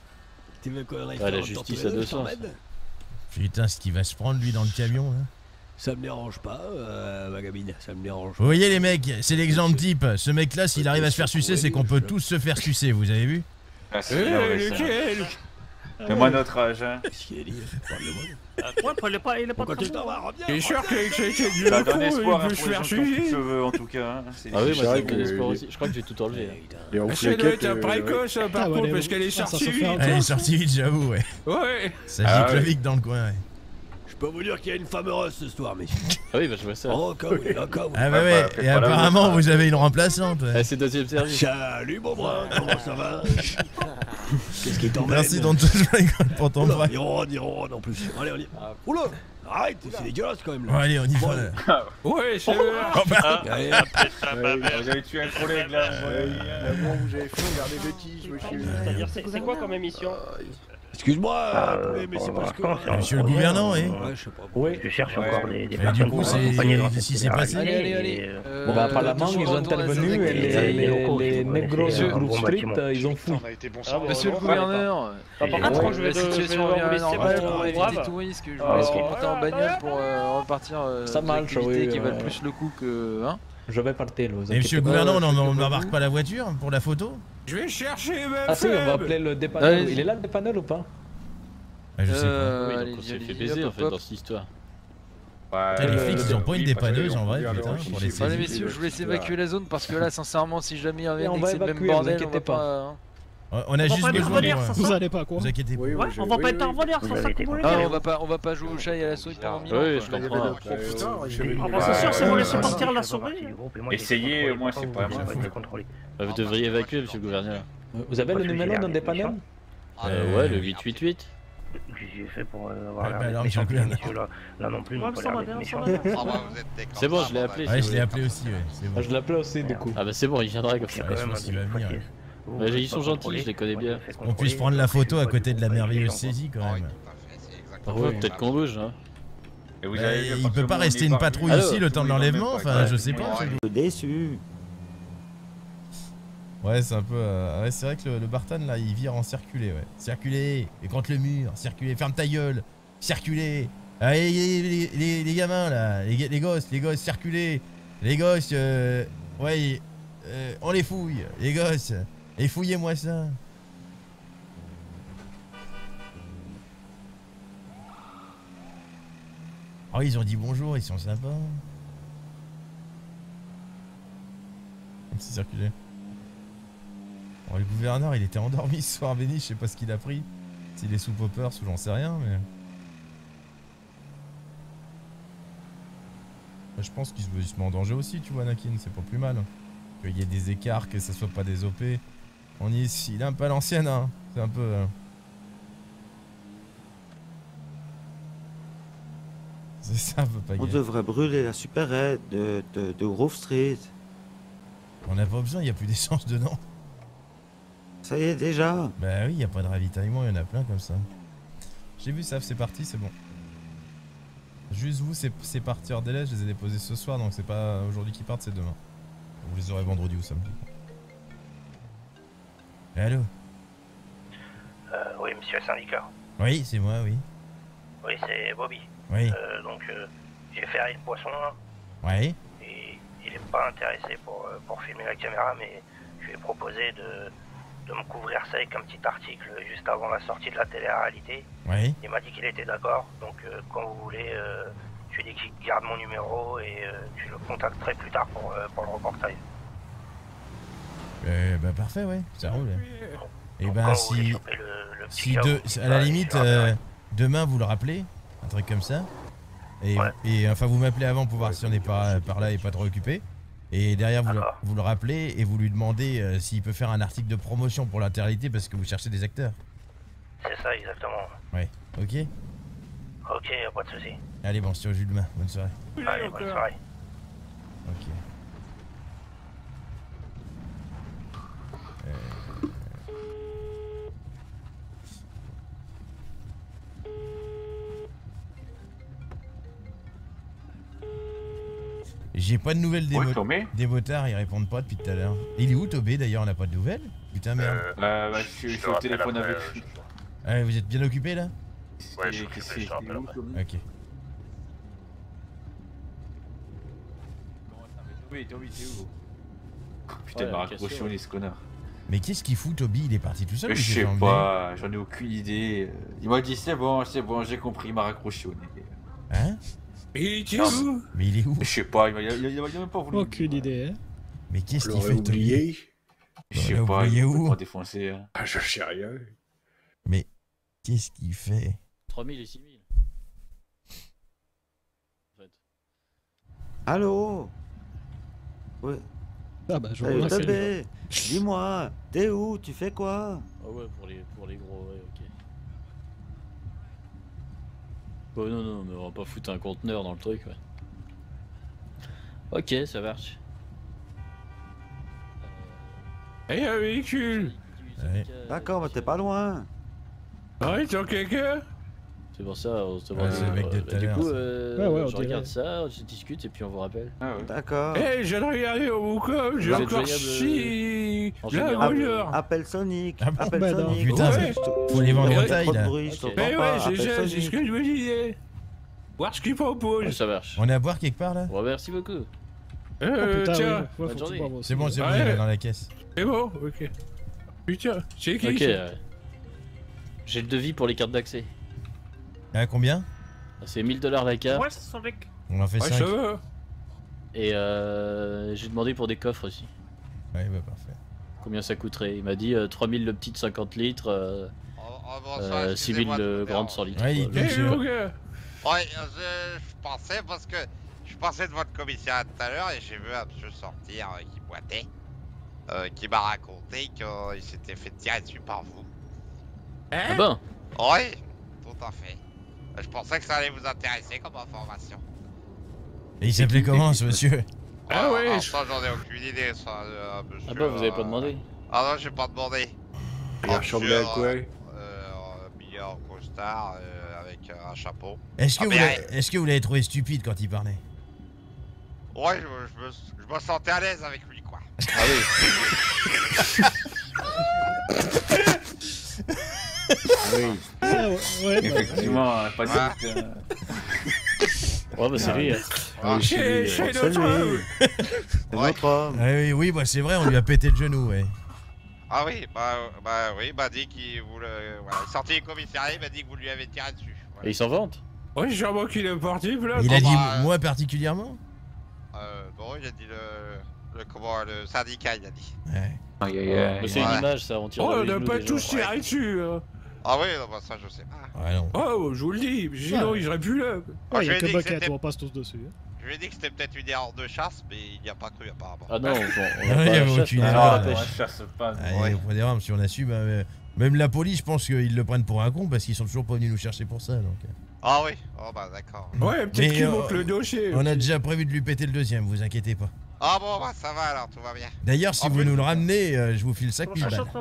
Tu veux qu'on aille Ah, la faire justice un a deux torpedo, sens. Mohamed? Putain, ce qui va se prendre lui dans le camion, là. Ça me dérange pas, ma gamine, ça me dérange Vous voyez les mecs, c'est l'exemple type. Ce mec-là, s'il arrive à se faire sucer, c'est qu'on peut tous se faire sucer, vous avez vu? Ah, c'est bien, ouais, ça. Lequel? C'est moi notre âge, hein. Qu'est-ce qu'il a dit? Parle-moi. Ouais, il est pas Quand très tu t'en bon. vas, reviens. T'es sûr que c'est du Ça donne con, espoir il hein, peut pour se les faire gens qui ont plus de sucer? cheveux en tout cas. hein. Ah oui, moi, C'est ça vrai me donne que- espoir aussi. Je crois que j'ai tout enlevé. Et en Ça doit être un fléquette, précoce, par ouais, contre, les- parce qu'elle est ça sortie se fait vite. encore. Elle est sortie vite, j'avoue, ouais. Ouais. Ça Ah gicle ouais. vite dans le coin, ouais. Je peux vous dire qu'il y a une femme heureuse ce soir, messieurs. Ah oui, bah je vois ça. Oh, quand oui, d'accord. Ah bah Ouais, ouais, bah, fais et pas la apparemment vôtre, vous avez une remplaçante, ouais. Ah, c'est deuxième service. Salut, mon bras, comment ça va? Qu'est-ce qui t'emmène? Merci d'en toucher la gueule pour ton bras. Il ronronne en plus. Allez, on y va. Oula, arrête, c'est dégueulasse quand même Bon, là. allez, on y va. là. Ouais, c'est vrai. Oh, bah, Allez, hop. Vous avez tué un collègue là. Bon, vous avez fait regarder bêtises, monsieur. C'est-à-dire, c'est quoi comme émission? Excuse-moi, mais c'est parce que. Monsieur le gouvernant, eh. Ouais, je sais pas. Oui, je cherche encore des Et du personnes coup, pour c'est accompagner dans qu'est-ce cette qui s'est passé? Allez. Bon, bah, apparemment, ils ont intervenu et les négros Monsieur- de Grove Street, ils ont fouillé. On a été bon Ah, sang. bon, Monsieur le non, gouverneur, par contre, je vais la situation devoir revient vous à la laisser normale parce que pour c'est éviter grave. tout risque. Je vous laisse remonter en bagnole pour repartir Ça des marche, activités oui, qui valent plus le coup que... Hein Je vais partir, vous Et inquiétez monsieur le pas. gouverneur, on n'embarque pas la voiture pour la photo? Je vais chercher ma Ah si, on va femme. appeler le dépanneur. Allez. Il est là le dépanneur ou pas? Ah, je sais pas. Oui, allez, donc on s'est allez, fait hop, baiser en hop, fait hop. dans cette histoire. Putain, les flics, ils ont pas une dépanneuse en vrai, putain, pour les Allez saisir. messieurs, je vous laisse évacuer la zone parce que là, sincèrement, si jamais il revient on et va que c'est le même évacuer, vous bordel, on inquiétez va pas. pas... hein. On a juste pas besoin intervenir, de... ça, Vous allez pas quoi? Vous inquiétez pas. Ouais, on va pas intervenir sans ça que vous voulez Ah, dire. on va pas jouer au chat et à la souris pendant 1000 ans. Oui, quoi. je comprends. Ah bah c'est sûr, c'est vous laisser partir la souris. Essayez, au moins c'est pas mal. Bah, vous devriez évacuer, monsieur le gouverneur. Vous avez le numéro d'un dépanneur? Ouais, le 888. J'ai fait pour avoir Ouais, l'air bah alors, d'être méchant, monsieur le messieurs, là non plus, Ouais, n'ont pas ça l'air va d'être bien, méchants. ça va bien. Ah bah, vous êtes des C'est bon, cons, je l'ai appelé. Ouais, si je vous l'ai voulez. appelé aussi, ouais, c'est bon. Je l'appelais aussi du coup. Ah bah c'est bon, il viendra comme Il y ça. a quand même je un pense qu'il va petit venir. paquet. Vous, Bah, vous ils sont faites gentils, contrôler, je les connais bien. vous faites On contrôler, puisse prendre la photo à côté de la vous merveilleuse faites saisie quand même. Ouais, peut-être qu'on bouge, hein. Et vous Bah, avez vu, il peut pas rester une patrouille Allô ici le temps de l'enlèvement, enfin je sais pas. Déçu. Ouais, c'est un peu. Ouais, c'est vrai que le Bartan là, il vire en circuler, ouais. Circuler, et contre le mur, circuler, ferme ta gueule, circuler. Allez, les gamins là, les gosses, circuler. Les gosses, ouais, on les fouille, les gosses. Et fouillez-moi ça. Oh, ils ont dit bonjour, ils sont sympas. C'est circulé. Bon, le gouverneur, il était endormi ce soir béni, je sais pas ce qu'il a pris. S'il est sous poppers ou j'en sais rien, mais... Je pense qu'il se met en danger aussi, tu vois, Anakin, c'est pas plus mal. Qu'il y ait des écarts, que ça soit pas des OP. On y est, il est un peu à l'ancienne, hein. C'est un peu... C'est ça, un peu pas On devrait brûler la supérette de Grove Street. On n'a pas besoin, il n'y a plus d'essence dedans. Ça y est déjà. Bah oui, il n'y a pas de ravitaillement, il y en a plein comme ça. J'ai vu ça, c'est parti, c'est bon. Juste vous, c'est parti hors délai, je les ai déposés ce soir, donc c'est pas aujourd'hui qu'ils partent, c'est demain. Vous les aurez vendredi ou samedi. Allô? Oui, monsieur le syndicat. Oui, c'est moi, oui. Oui, c'est Bobby. Oui. Donc, j'ai ferré le poisson là. Oui. Et il est pas intéressé pour filmer la caméra, mais je lui ai proposé de me couvrir ça avec un petit article juste avant la sortie de la télé-réalité. Oui. Il m'a dit qu'il était d'accord, donc quand vous voulez, je lui ai dit qu'il garde mon numéro et je le contacterai plus tard pour le reportage. Bah parfait, ouais, ça roule. Et Donc, ben quand vous voulez si... choper le petit Si gars, de, vous à la dites, limite, je vais demain vous le rappelez, un truc comme ça. Et enfin vous m'appelez avant pour voir si on n'est pas par là et pas trop occupé. Et derrière vous le rappelez et vous lui demandez s'il peut faire un article de promotion pour l'intégralité parce que vous cherchez des acteurs. C'est ça, exactement. Ouais, ok. Ok, pas de soucis. Allez bon, c'est au jus demain, bonne soirée. Allez, bonne soirée. Ok. J'ai pas de nouvelles des motards, ils répondent pas depuis tout à l'heure. Il est où Tobé d'ailleurs, on n'a pas de nouvelles? Putain merde. Je suis au téléphone avec lui. Ah, vous êtes bien occupé là? Ouais, je suis occupé, je te rappelle après. Ok. Oui, Toby, t'es où? Putain, il m'a raccroché ce connard. Mais qu'est-ce qu'il fout Toby? Il est parti tout seul ou Je sais pas, j'en ai aucune idée. Il m'a dit c'est bon, j'ai compris, il m'a raccroché au nez. Hein? Mais il est où? Mais il est où? Je sais pas, il m'a même pas voulu. Aucune idée, hein. Mais qu'est-ce qu'il l'aurait fait oublié. Je sais pas, il m'a pas défoncé. Hein. Ah, je sais rien. Mais qu'est-ce qu'il fait? 3000 et 6000. En fait. Allô? Ouais. Ah bah je vous remercie. Dis-moi, t'es où? Tu fais quoi? Ah ouais, pour les gros, ouais, ok. Oh non, mais on va pas foutre un conteneur dans le truc, ouais. Ok, ça marche. Hey, un véhicule! Ouais. D'accord, mais t'es pas loin. Ah oui, t'as quelqu'un? C'est pour ça, on se demande. c'est le mec de tout à du l'heure, coup, ça. je regarde ça, je discute et puis on vous rappelle. Ah ouais. D'accord. Hey, je viens de regarder au Boucom, j'ai encore chi. Là, voyeur. Appelle Sonic. Ah bon? Appelle Bah non. Sonic. Putain, Ouais. faut les vendre en Trop taille de là. bruit, je t'entends Eh pas. ouais, c'est Appelle ça, c'est Sonic. ce que je me disais. Voir ce qu'il propose. Ouais, ça marche. On est à boire quelque part là? Bon, merci beaucoup. putain, tiens. oui. Bonne journée. C'est bon, il Ouais. est dans la caisse. C'est bon, ok. Putain, c'est qui Ok, ça? j'ai le devis pour les cartes d'accès. Ah, combien? C'est 1000$ la carte. Ouais, ça sent mec. On en fait Ouais, 5. ça va. Et j'ai demandé pour des coffres aussi. Ouais, bah parfait. Combien ça coûterait? Il m'a dit 3000 le petit de 50 litres, 6000 le grand de 100 litres. Ouais, quoi. il bien sûr. Ouais, je pensais parce que je passais devant le commissariat tout à l'heure et j'ai vu un monsieur sortir qui boitait, qui m'a raconté qu'il s'était fait tirer dessus par vous. Ah bon? Oui, tout à fait. Je pensais que ça allait vous intéresser comme information. Et il s'appelait comment ce monsieur? Ah ouais. Alors ça j'en ai aucune idée ça, monsieur. Ah bah vous avez pas demandé? Ah non, j'ai pas demandé. Il ressemblait à quoi? Habillé en costard avec un chapeau. Est-ce que vous l'avez trouvé stupide quand il parlait? Ouais, je me sentais à l'aise avec lui quoi. Ah oui. Oui. Ah, ouais, Effectivement, pas de doute. Ouais, bah c'est lui. C'est notre homme. C'est notre homme. Oui, bah c'est vrai, on lui a pété le genou, ouais. Ah oui, oui, il m'a dit qu'il voulait. Voilà, il est sorti du commissariat, il m'a dit que vous lui avez tiré dessus. Voilà. Et il s'en vante? Ouais, j'ai un qu'il est parti, là. Il a dit moi particulièrement? Non, il a dit le syndicat, il a dit. Ouais. Mais c'est une image, ça, on tire Oh, dans on les n'a genoux pas des tous gens. tiré dessus. Ah oui, non, bah, ça je sais pas. Ouais, non. Oh, je vous le dis, sinon il serait plus là. Ouais, il y a je lui ai que dit Bucket, c'était- on passe tous dessus. Je lui ai dit que c'était peut-être une erreur de chasse, mais il n'y a pas cru apparemment. Ah non, on Ah, a il y pas avait la chasse, aucune on a erreur. la On pêche. chasse pas. Ouais. Faut dire, si on a su, même la police, je pense qu'ils le prennent pour un con parce qu'ils sont toujours pas venus nous chercher pour ça. Donc. Ah oui, oh bah d'accord. Ouais, peut-être Mais, qu'il manque le dossier. On a déjà prévu de lui péter le deuxième, vous inquiétez pas. Ah bon, bah ça va alors, tout va bien. D'ailleurs, si En vous plus- nous le ramenez, je vous file 5000 balles.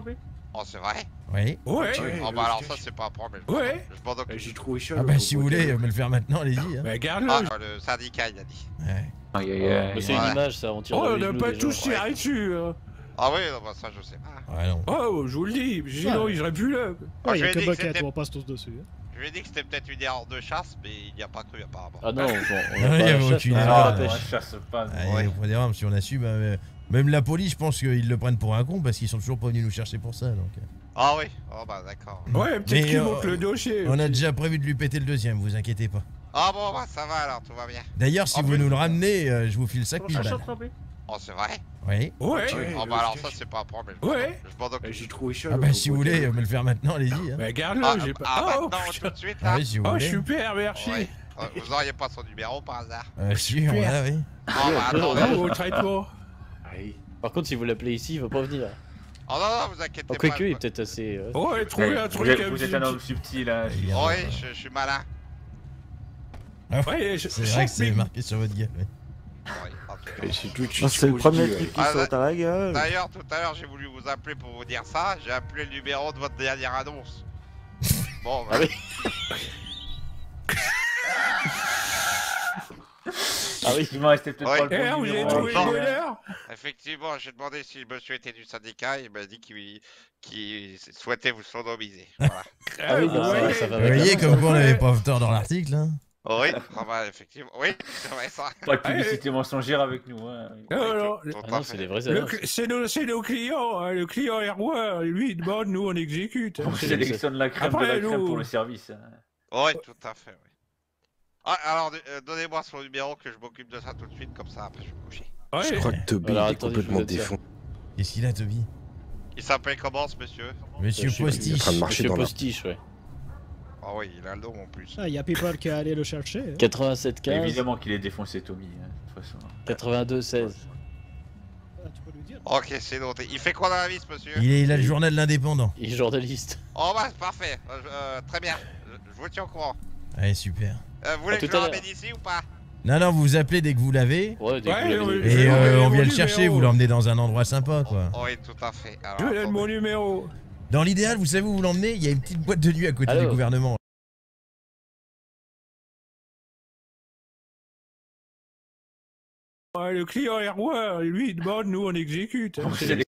Oh, c'est vrai? Oui. Ouais. Oh, bah alors ça, c'est pas un problème. Ouais. Je m'en occupe. J'ai trouvé ça. Ah bah si vous voulez me le faire maintenant, allez-y. Hein. Bah garde-le. Ah, le syndicat, il a dit. Ouais. C'est une image, ça, on tire Oh, dans on les n'a genoux pas des tous gens. tiré dessus. Ah oui, non, bah ça, je sais pas. Ouais, non. Oh, je vous le dis, sinon ils seraient plus là. Ah, il y je a lui ai que dit que Bucket, c'était- on passe tous dessus. hein. Je lui ai dit que c'était peut-être une erreur de chasse, mais il n'y a pas cru apparemment. Ah non, on Il a n'y pas avait la chasse, aucune on a erreur. la là. pêche. chasse pas. Allez, au point d'erreur, si on a su, bah, même la police, je pense qu'ils le prennent pour un con parce qu'ils sont toujours pas venus nous chercher pour ça. Donc. Ah oui, oh bah d'accord. Ouais, peut-être Mais, qu'il manque le dossier. On a déjà prévu de lui péter le deuxième, vous inquiétez pas. Ah bon, bah ça va alors, tout va bien. D'ailleurs, si En vous plus- nous le ramenez, je vous file 5000 balles. Oh, c'est vrai? Oui. Ouais. Oh bah alors ça, c'est pas un problème. Ouais. Je m'en occupe. J'ai trouvé ça. Ah bah si vous voulez me le faire maintenant, allez-y. Hein. Bah garde-le, Ah, j'ai pas. maintenant, Oh, tout de suite Ah là? oui, si vous oh voulez. super, merci. Ouais. Vous auriez pas son numéro par hasard? Si, on l'a, oui. Oh bah attendez. Bravo, traitement. Par contre, si vous l'appelez ici, il va pas venir. Oh non, non, vous inquiétez Quoique, pas. il est peut-être assez. Ouais, trouvez un truc. Vous êtes un homme subtil, hein. Oui, je suis malin. Ouais, C'est vrai que c'est marqué sur votre gueule. Oui. C'est le premier truc qui saute à la gueule. D'ailleurs, tout à l'heure, j'ai voulu vous appeler pour vous dire ça. J'ai appelé le numéro de votre dernière annonce. Bon, bah. Ah oui, il m'en restait peut-être pas le Eh, bon vous avez numéro. trouvé Non. le bonheur? Effectivement, j'ai demandé si le monsieur était du syndicat. Il m'a dit qu'il souhaitait vous sodomiser. Voilà. Ah oui, donc ça va Vous avec voyez la comme main, quoi on ça. n'avait pas tort dans l'article. Hein. Oui, ah bah, effectivement. Oui, c'est vrai ça. Pas de publicité mensongère avec nous. Hein. Alors, Tout Ah à non, fait. c'est des vrais le- annonces. c'est nos clients, hein. Le client est roi, lui il demande, nous on exécute. hein. On sélectionne la crème de Après, la crème nous- pour le service. Hein. Oui, tout à fait, oui. Ah, alors, donnez-moi son numéro que je m'occupe de ça tout de suite, comme ça après je vais me coucher. Ouais. Je crois que Toby Alors, il est attendez, complètement je vous note ça. défoncé. Qu'est-ce qu'il a, Toby? Il s'appelle comment ce monsieur? Monsieur Il est en Postiche. train de marcher Monsieur dans la... Postiche, ouais. Ah oui, il a le nom en plus. Ah, il y a People qui est allé le chercher. hein. 87 15, Évidemment qu'il est défoncé, Tommy. Hein, de toute façon. 82 16. Ah, tu peux lui dire. Ok, c'est noté. Il fait quoi dans la vie ce monsieur? Il a le journal de l'indépendant. Il est journaliste. Oh bah, c'est parfait. Très bien. Je vous tiens au courant. Allez, super. Vous voulez À que tout je le à ramène ici ou pas? Non, non, vous vous appelez dès que vous l'avez. Ouais, dès que Ouais, vous l'avez- ouais, Et on vient le numéro. chercher, vous l'emmenez dans un endroit sympa, quoi. Oui, tout à fait. Alors, Je donne attendez. mon numéro. Dans l'idéal, vous savez où vous l'emmenez? Il y a une petite boîte de nuit à côté Alors du gouvernement. Ouais, le client est roi, lui il demande, nous on exécute. hein. On sélectionne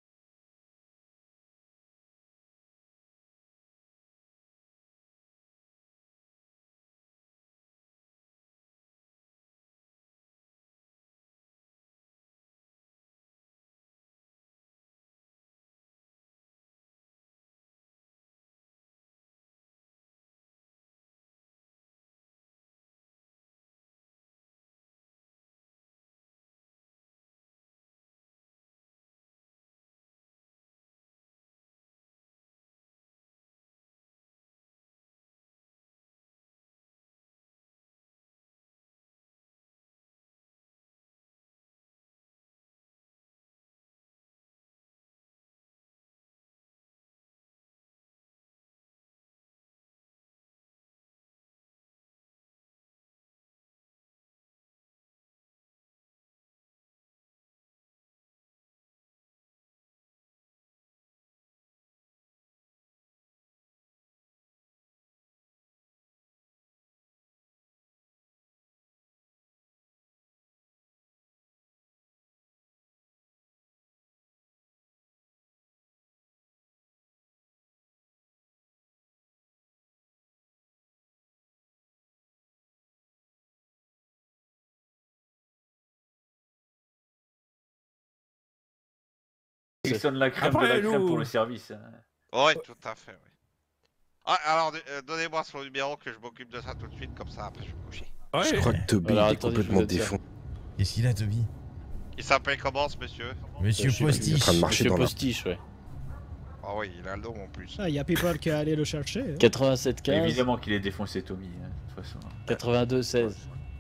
la crème de Après, la crème nous- pour le service. Hein. Oui, tout à fait, oui. Ah, alors, donnez-moi son numéro que je m'occupe de ça tout de suite, comme ça après je vais me coucher. Ouais. Je crois que Toby Alors, il est attendez, complètement je vous note ça. défoncé. Qu'est-ce qu'il a, Toby? Il s'appelle comment ce monsieur? Monsieur Il est en Postiche. train de marcher Monsieur dans la... Postiche, ouais. Ah oui, il a le nom en plus. Ah, il y a People qui est allé le chercher. hein. 87 15, Évidemment qu'il est défoncé, Tommy. Hein, de toute façon. 82 16.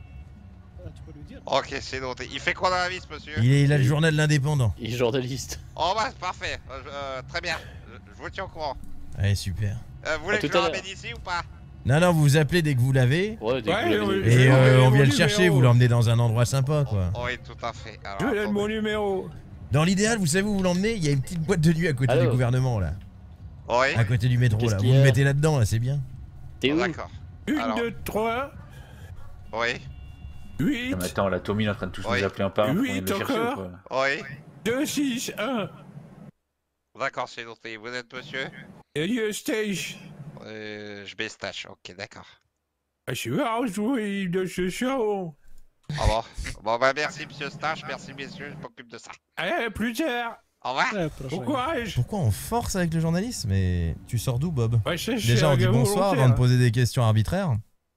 Ah, tu peux lui dire. Ok, c'est noté. Il fait quoi dans la vie ce monsieur? Il a le journal de l'indépendant. Il est journaliste. Oh bah, c'est parfait. Très bien. Je vous tiens au courant. Allez, super. Vous voulez À que tout je le à l'heure. ramène ici ou pas? Non, non, vous vous appelez dès que vous l'avez. Ouais, dès que Ouais, vous ouais, l'avez. Et Je on donne vient le mon chercher, numéro. vous l'emmenez dans un endroit sympa, quoi. Oui, tout à fait. Alors, Je donne attendez. mon numéro. Dans l'idéal, vous savez où vous l'emmenez? Il y a une petite boîte de nuit à côté du Alors gouvernement, là. Oui. À côté du métro, là. Vous me mettez là-dedans, là, c'est bien. T'es où? D'accord. 1, 2, 3. Oui. 8. Mais attends, la Tommy est en train de tous nous appeler un par un. 8 encore. Oui. 2, 6, 1. D'accord, c'est noté. Vous êtes monsieur? Eustache. Je Bestache, ok, d'accord. Je suis joué de ce show. Au revoir. Bon, bah, merci, monsieur Stache. Merci, messieurs. Je m'occupe de ça. Allez, plus tard. Au revoir. Bon courage. Pourquoi on force avec le journalisme? Mais tu sors d'où, Bob? Déjà, on dit bonsoir avant de poser des questions arbitraires.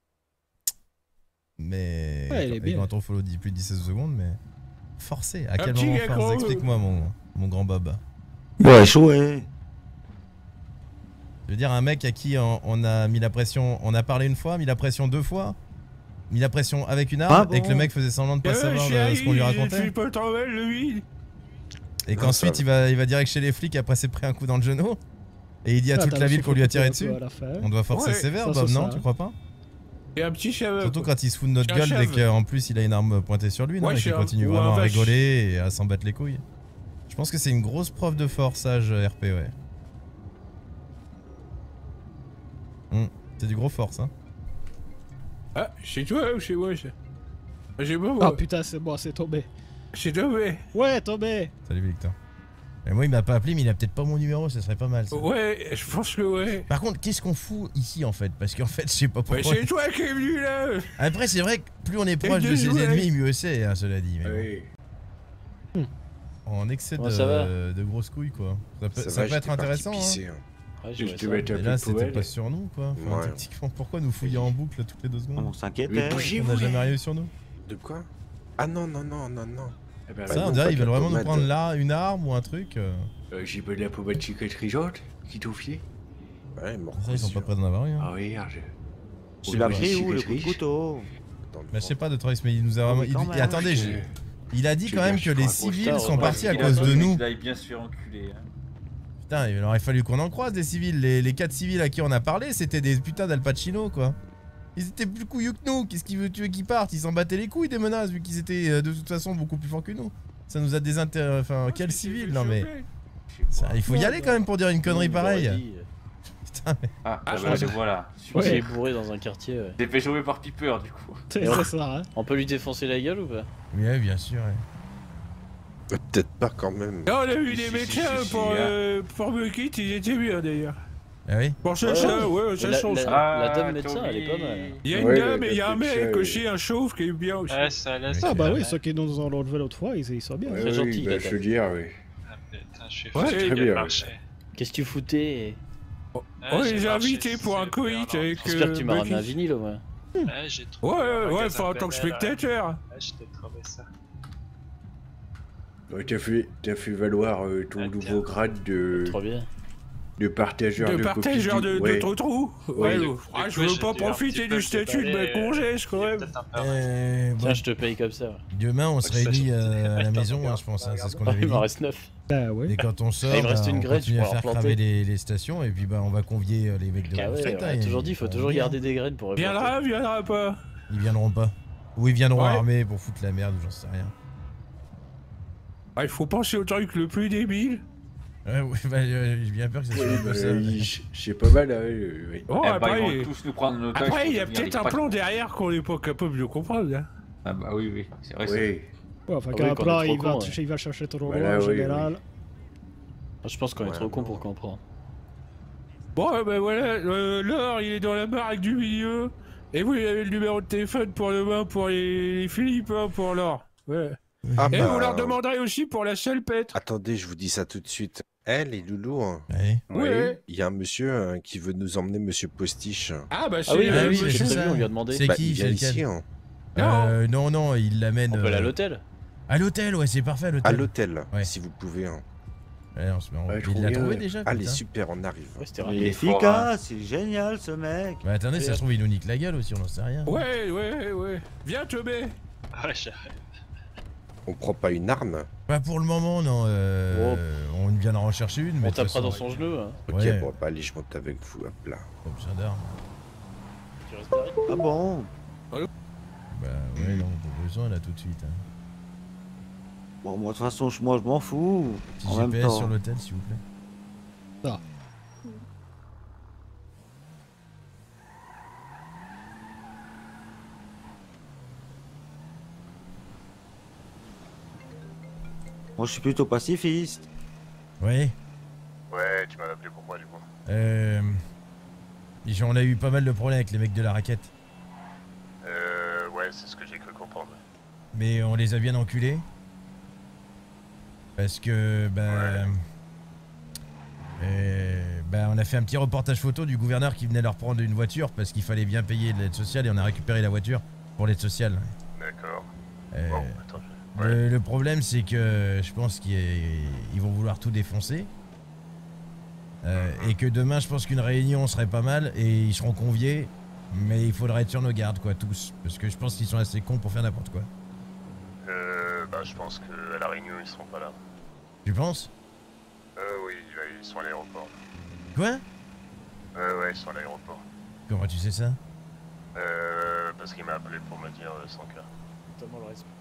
Mais quand on follow dit plus de 17 secondes, mais forcer. À quel moment force? Explique-moi, mon grand Bob. Ouais, chouette. Je veux dire, un mec à qui on a mis la pression, on a parlé une fois, mis la pression 2 fois, mis la pression avec une arme, et que le mec faisait semblant de pas savoir ce qu'on lui racontait. Et qu'ensuite il va direct chez les flics après s'être pris un coup dans le genou, et il dit à toute la ville qu'on lui a tiré dessus. On doit forcer sévère, Bob, non? Tu crois pas? Et un petit cheveu. Surtout quand il se fout de notre gueule dès qu'en plus il a une arme pointée sur lui, non? Et qu'il continue vraiment à rigoler et à s'en battre les couilles. Je pense que c'est une grosse preuve de forçage RP, ouais. C'est du gros force, hein. Ah, chez toi ou chez moi? J'ai pas moi. Ah putain, c'est bon, c'est tombé. C'est tombé. Ouais, tombé. Salut Victor. Et moi il m'a pas appelé, mais il a peut-être pas mon numéro, ça serait pas mal ça. Ouais, je pense que ouais. Par contre, qu'est-ce qu'on fout ici en fait? Parce qu'en fait, je sais pas pourquoi. Mais c'est toi qui es venu là. Après, c'est vrai que plus on est proche de ses ennemis, mieux c'est, hein, cela dit. Mais bon. En excès de grosses couilles, quoi. Ça peut être intéressant. Et là, c'était pas sur nous, quoi. Enfin, tactiquement, pourquoi nous fouiller en boucle toutes les 2 secondes? On s'inquiète. On n'a jamais rien sur nous. De quoi? Ah non, non, non, non, non. Ça, on dirait qu'ils veulent vraiment nous prendre là une arme ou un truc. J'ai pas de la pommade cicatrigeante qui t'ont filé. Ouais, mort. Ça, ils sont pas prêts d'en avoir rien. Ah oui, Tu l'as pris où, le coup de couteau? Bah, je sais pas de Trace, mais il nous a vraiment. Et attendez, il a dit quand même que les civils sont partis à cause de nous. Il aille bien se faire enculer. Putain, il aurait fallu qu'on en croise des civils. Les 4 civils à qui on a parlé, c'était des putains d'Al Pacino, quoi. Ils étaient plus couillus que nous. Qu'est-ce qu'il veut tuer qu'ils partent? Ils s'en battaient les couilles des menaces, vu qu'ils étaient de toute façon beaucoup plus forts que nous. Ça nous a désintéressé. Enfin, quel civil? Non, mais. Ça, il faut y aller quand même pour dire une connerie pareille. Putain, mais. Ah, bah voilà. Celui qui est bourré dans un quartier. Ouais. T'es fait jouer par Piper, du coup. C'est ça, hein. On peut lui défoncer la gueule ou pas? Oui, bien sûr, ouais. Peut-être pas quand même. On a eu des médecins pour Bucket, ils étaient bien d'ailleurs. Ah oui? Pour ça, ouais, ça change. La dame médecin, elle est pas mal. Il y a une dame et il y a un mec aussi, un chauve qui est bien aussi. Ouais, ça laisse. Ah bah oui, ceux qui nous ont enlevé l'autre fois, ils sont bien. Très gentil, je veux dire, oui. Ah putain, je suis très bien. Qu'est-ce que tu foutais? Oh, j'ai invité pour un coït avec. J'espère que tu m'as ramené un vinyle au moins. Ouais, j'ai trouvé. Ouais, enfin en tant que spectateur. Ouais, je t'ai trouvé ça. Ouais, t'as fait valoir ton nouveau grade de. Trop bien. De partageur de partageur de trou. Ouais, je veux pas j'ai profiter du statut de ma congesse quand même. Tiens, je te paye comme ça. Demain, on se réunit à la maison, je pense. C'est ce qu'on avait dit. Il m'en reste 9. Bah ouais. Et quand on sort, il me reste une on graine, continue à faire cramer les stations, et puis bah on va convier les mecs de on a toujours dit, il faut toujours garder des graines pour revenir. Viendra pas. Ils viendront pas. Ou ils viendront armés pour foutre la merde, j'en sais rien. Il faut penser au truc le plus débile. Ouais, bah j'ai bien peur que ça soit un peu ça. C'est pas mal, Oh, après, ils vont tous nous prendre nos tâches. Après, il y a peut-être un plan derrière qu'on n'est pas capable de comprendre. Hein. Ah bah oui, c'est vrai. Oui. Ouais, enfin, qu'un plan, il va chercher trop loin en général. Je pense qu'on est trop con pour comprendre. Bon, ben voilà, l'or, il est dans la baraque du milieu. Et vous, il avez le numéro de téléphone pour demain pour les Philippe, hein, pour l'or. Ouais. Ah et bah... vous leur demanderez aussi pour la salpêtre. Attendez, je vous dis ça tout de suite. Les loulous, oui. Il y a un monsieur qui veut nous emmener, monsieur Postiche. Ah bah c'est c'est ça, on lui a demandé. C'est qui? Il vient ici, non, il l'amène... On peut aller à l'hôtel. À l'hôtel, ouais, c'est parfait, à l'hôtel. À l'hôtel, si vous pouvez. Ouais, il l'a trouvé déjà. Allez, super, on arrive. Il est efficace, c'est génial ce mec. Bah attendez, ça se trouve, il nous nique la gueule aussi, on n'en sait rien. Ouais. Viens, Tobé. Ah, j'arrive. On prend pas une arme? Pas pour le moment, non. On vient d'en rechercher une, mais. On tapera dans son genou. Hein. Ok, bon, bah allez, je monte avec vous, hop là. Pas besoin d'armes. Tu restes derrière? Ah bon? Bah ouais, non, pas besoin là tout de suite. Hein. Bon, moi de toute façon, moi je m'en fous. Petit GPS sur l'hôtel, s'il vous plaît. Ah. Moi, je suis plutôt pacifiste. Oui. Ouais, tu m'as appelé pour moi, du coup. On a eu pas mal de problèmes avec les mecs de la raquette. Ouais, c'est ce que j'ai cru comprendre. Mais on les a bien enculés. Parce que, on a fait un petit reportage photo du gouverneur qui venait leur prendre une voiture parce qu'il fallait bien payer de l'aide sociale et on a récupéré la voiture pour l'aide sociale. D'accord. Bon, attends, le problème, c'est que je pense qu'ils vont vouloir tout défoncer. Et que demain, je pense qu'une réunion serait pas mal et ils seront conviés. Mais il faudrait être sur nos gardes, quoi, tous. Parce que je pense qu'ils sont assez cons pour faire n'importe quoi. Je pense qu'à la réunion, ils seront pas là. Tu penses? Oui, ils sont à l'aéroport. Quoi? Ouais, ils sont à l'aéroport. Comment tu sais ça? Parce qu'il m'a appelé pour me dire son cas. Totalement le respect.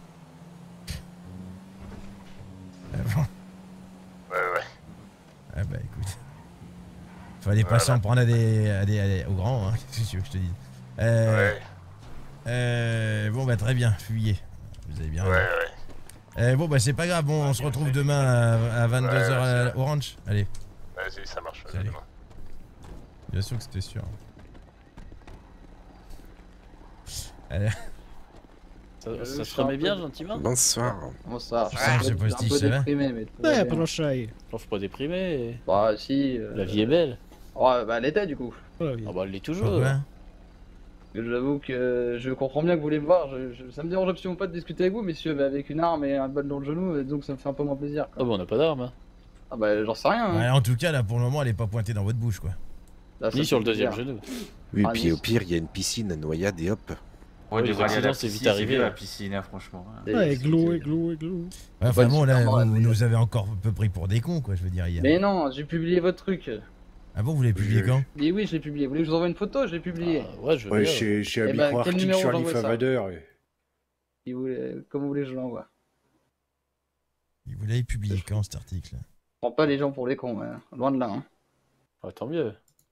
Bon. Ouais. Ah bah écoute. Fallait pas s'en prendre aux grands, hein. Qu'est-ce que tu veux que je te dise? Bon bah très bien, fuyez. Vous avez bien raison. Ouais. Bon bah c'est pas grave, bon, on se retrouve demain à 22h au ranch. Allez. Vas-y, ça marche. Allez. Bien sûr que c'était sûr. Allez. Ça se remet bien, gentiment? Bonsoir. Bonsoir. Monsieur Postiche, ça va? Ouais, prochain. Faut pas déprimer. Bah si. La vie est belle. Ouais, bah elle était du coup. Ah bah elle l'est toujours. Pourquoi? J'avoue que je comprends bien que vous voulez me voir. Ça me dérange absolument pas de discuter avec vous, messieurs, mais avec une arme et un balle dans le genou, donc ça me fait un peu moins plaisir. Ah bah on a pas d'arme. Ah bah j'en sais rien. Hein. Ouais, en tout cas, là pour le moment, elle est pas pointée dans votre bouche, quoi. Là, ni sur le deuxième genou. Oui, puis au pire, il y a une piscine à noyade et hop. Ouais, les accidents, c'est vite arrivé. La piscine, hein, franchement. Ouais, glou. Ouais, enfin bon, là, vous nous avez encore un peu pris pour des cons, quoi, je veux dire, hier. Mais non, j'ai publié votre truc. Ah bon, vous l'avez publié quand? Oui, je l'ai publié. Vous voulez que je vous envoie une photo? Je l'ai publié. Ouais, je veux bien. J'ai un micro-article sur l'IFAVADER. Comment vous voulez que je l'envoie? Vous l'avez publié quand, cet article? Je prends pas les gens pour les cons, hein. Loin de là. Hein. Ah, tant mieux.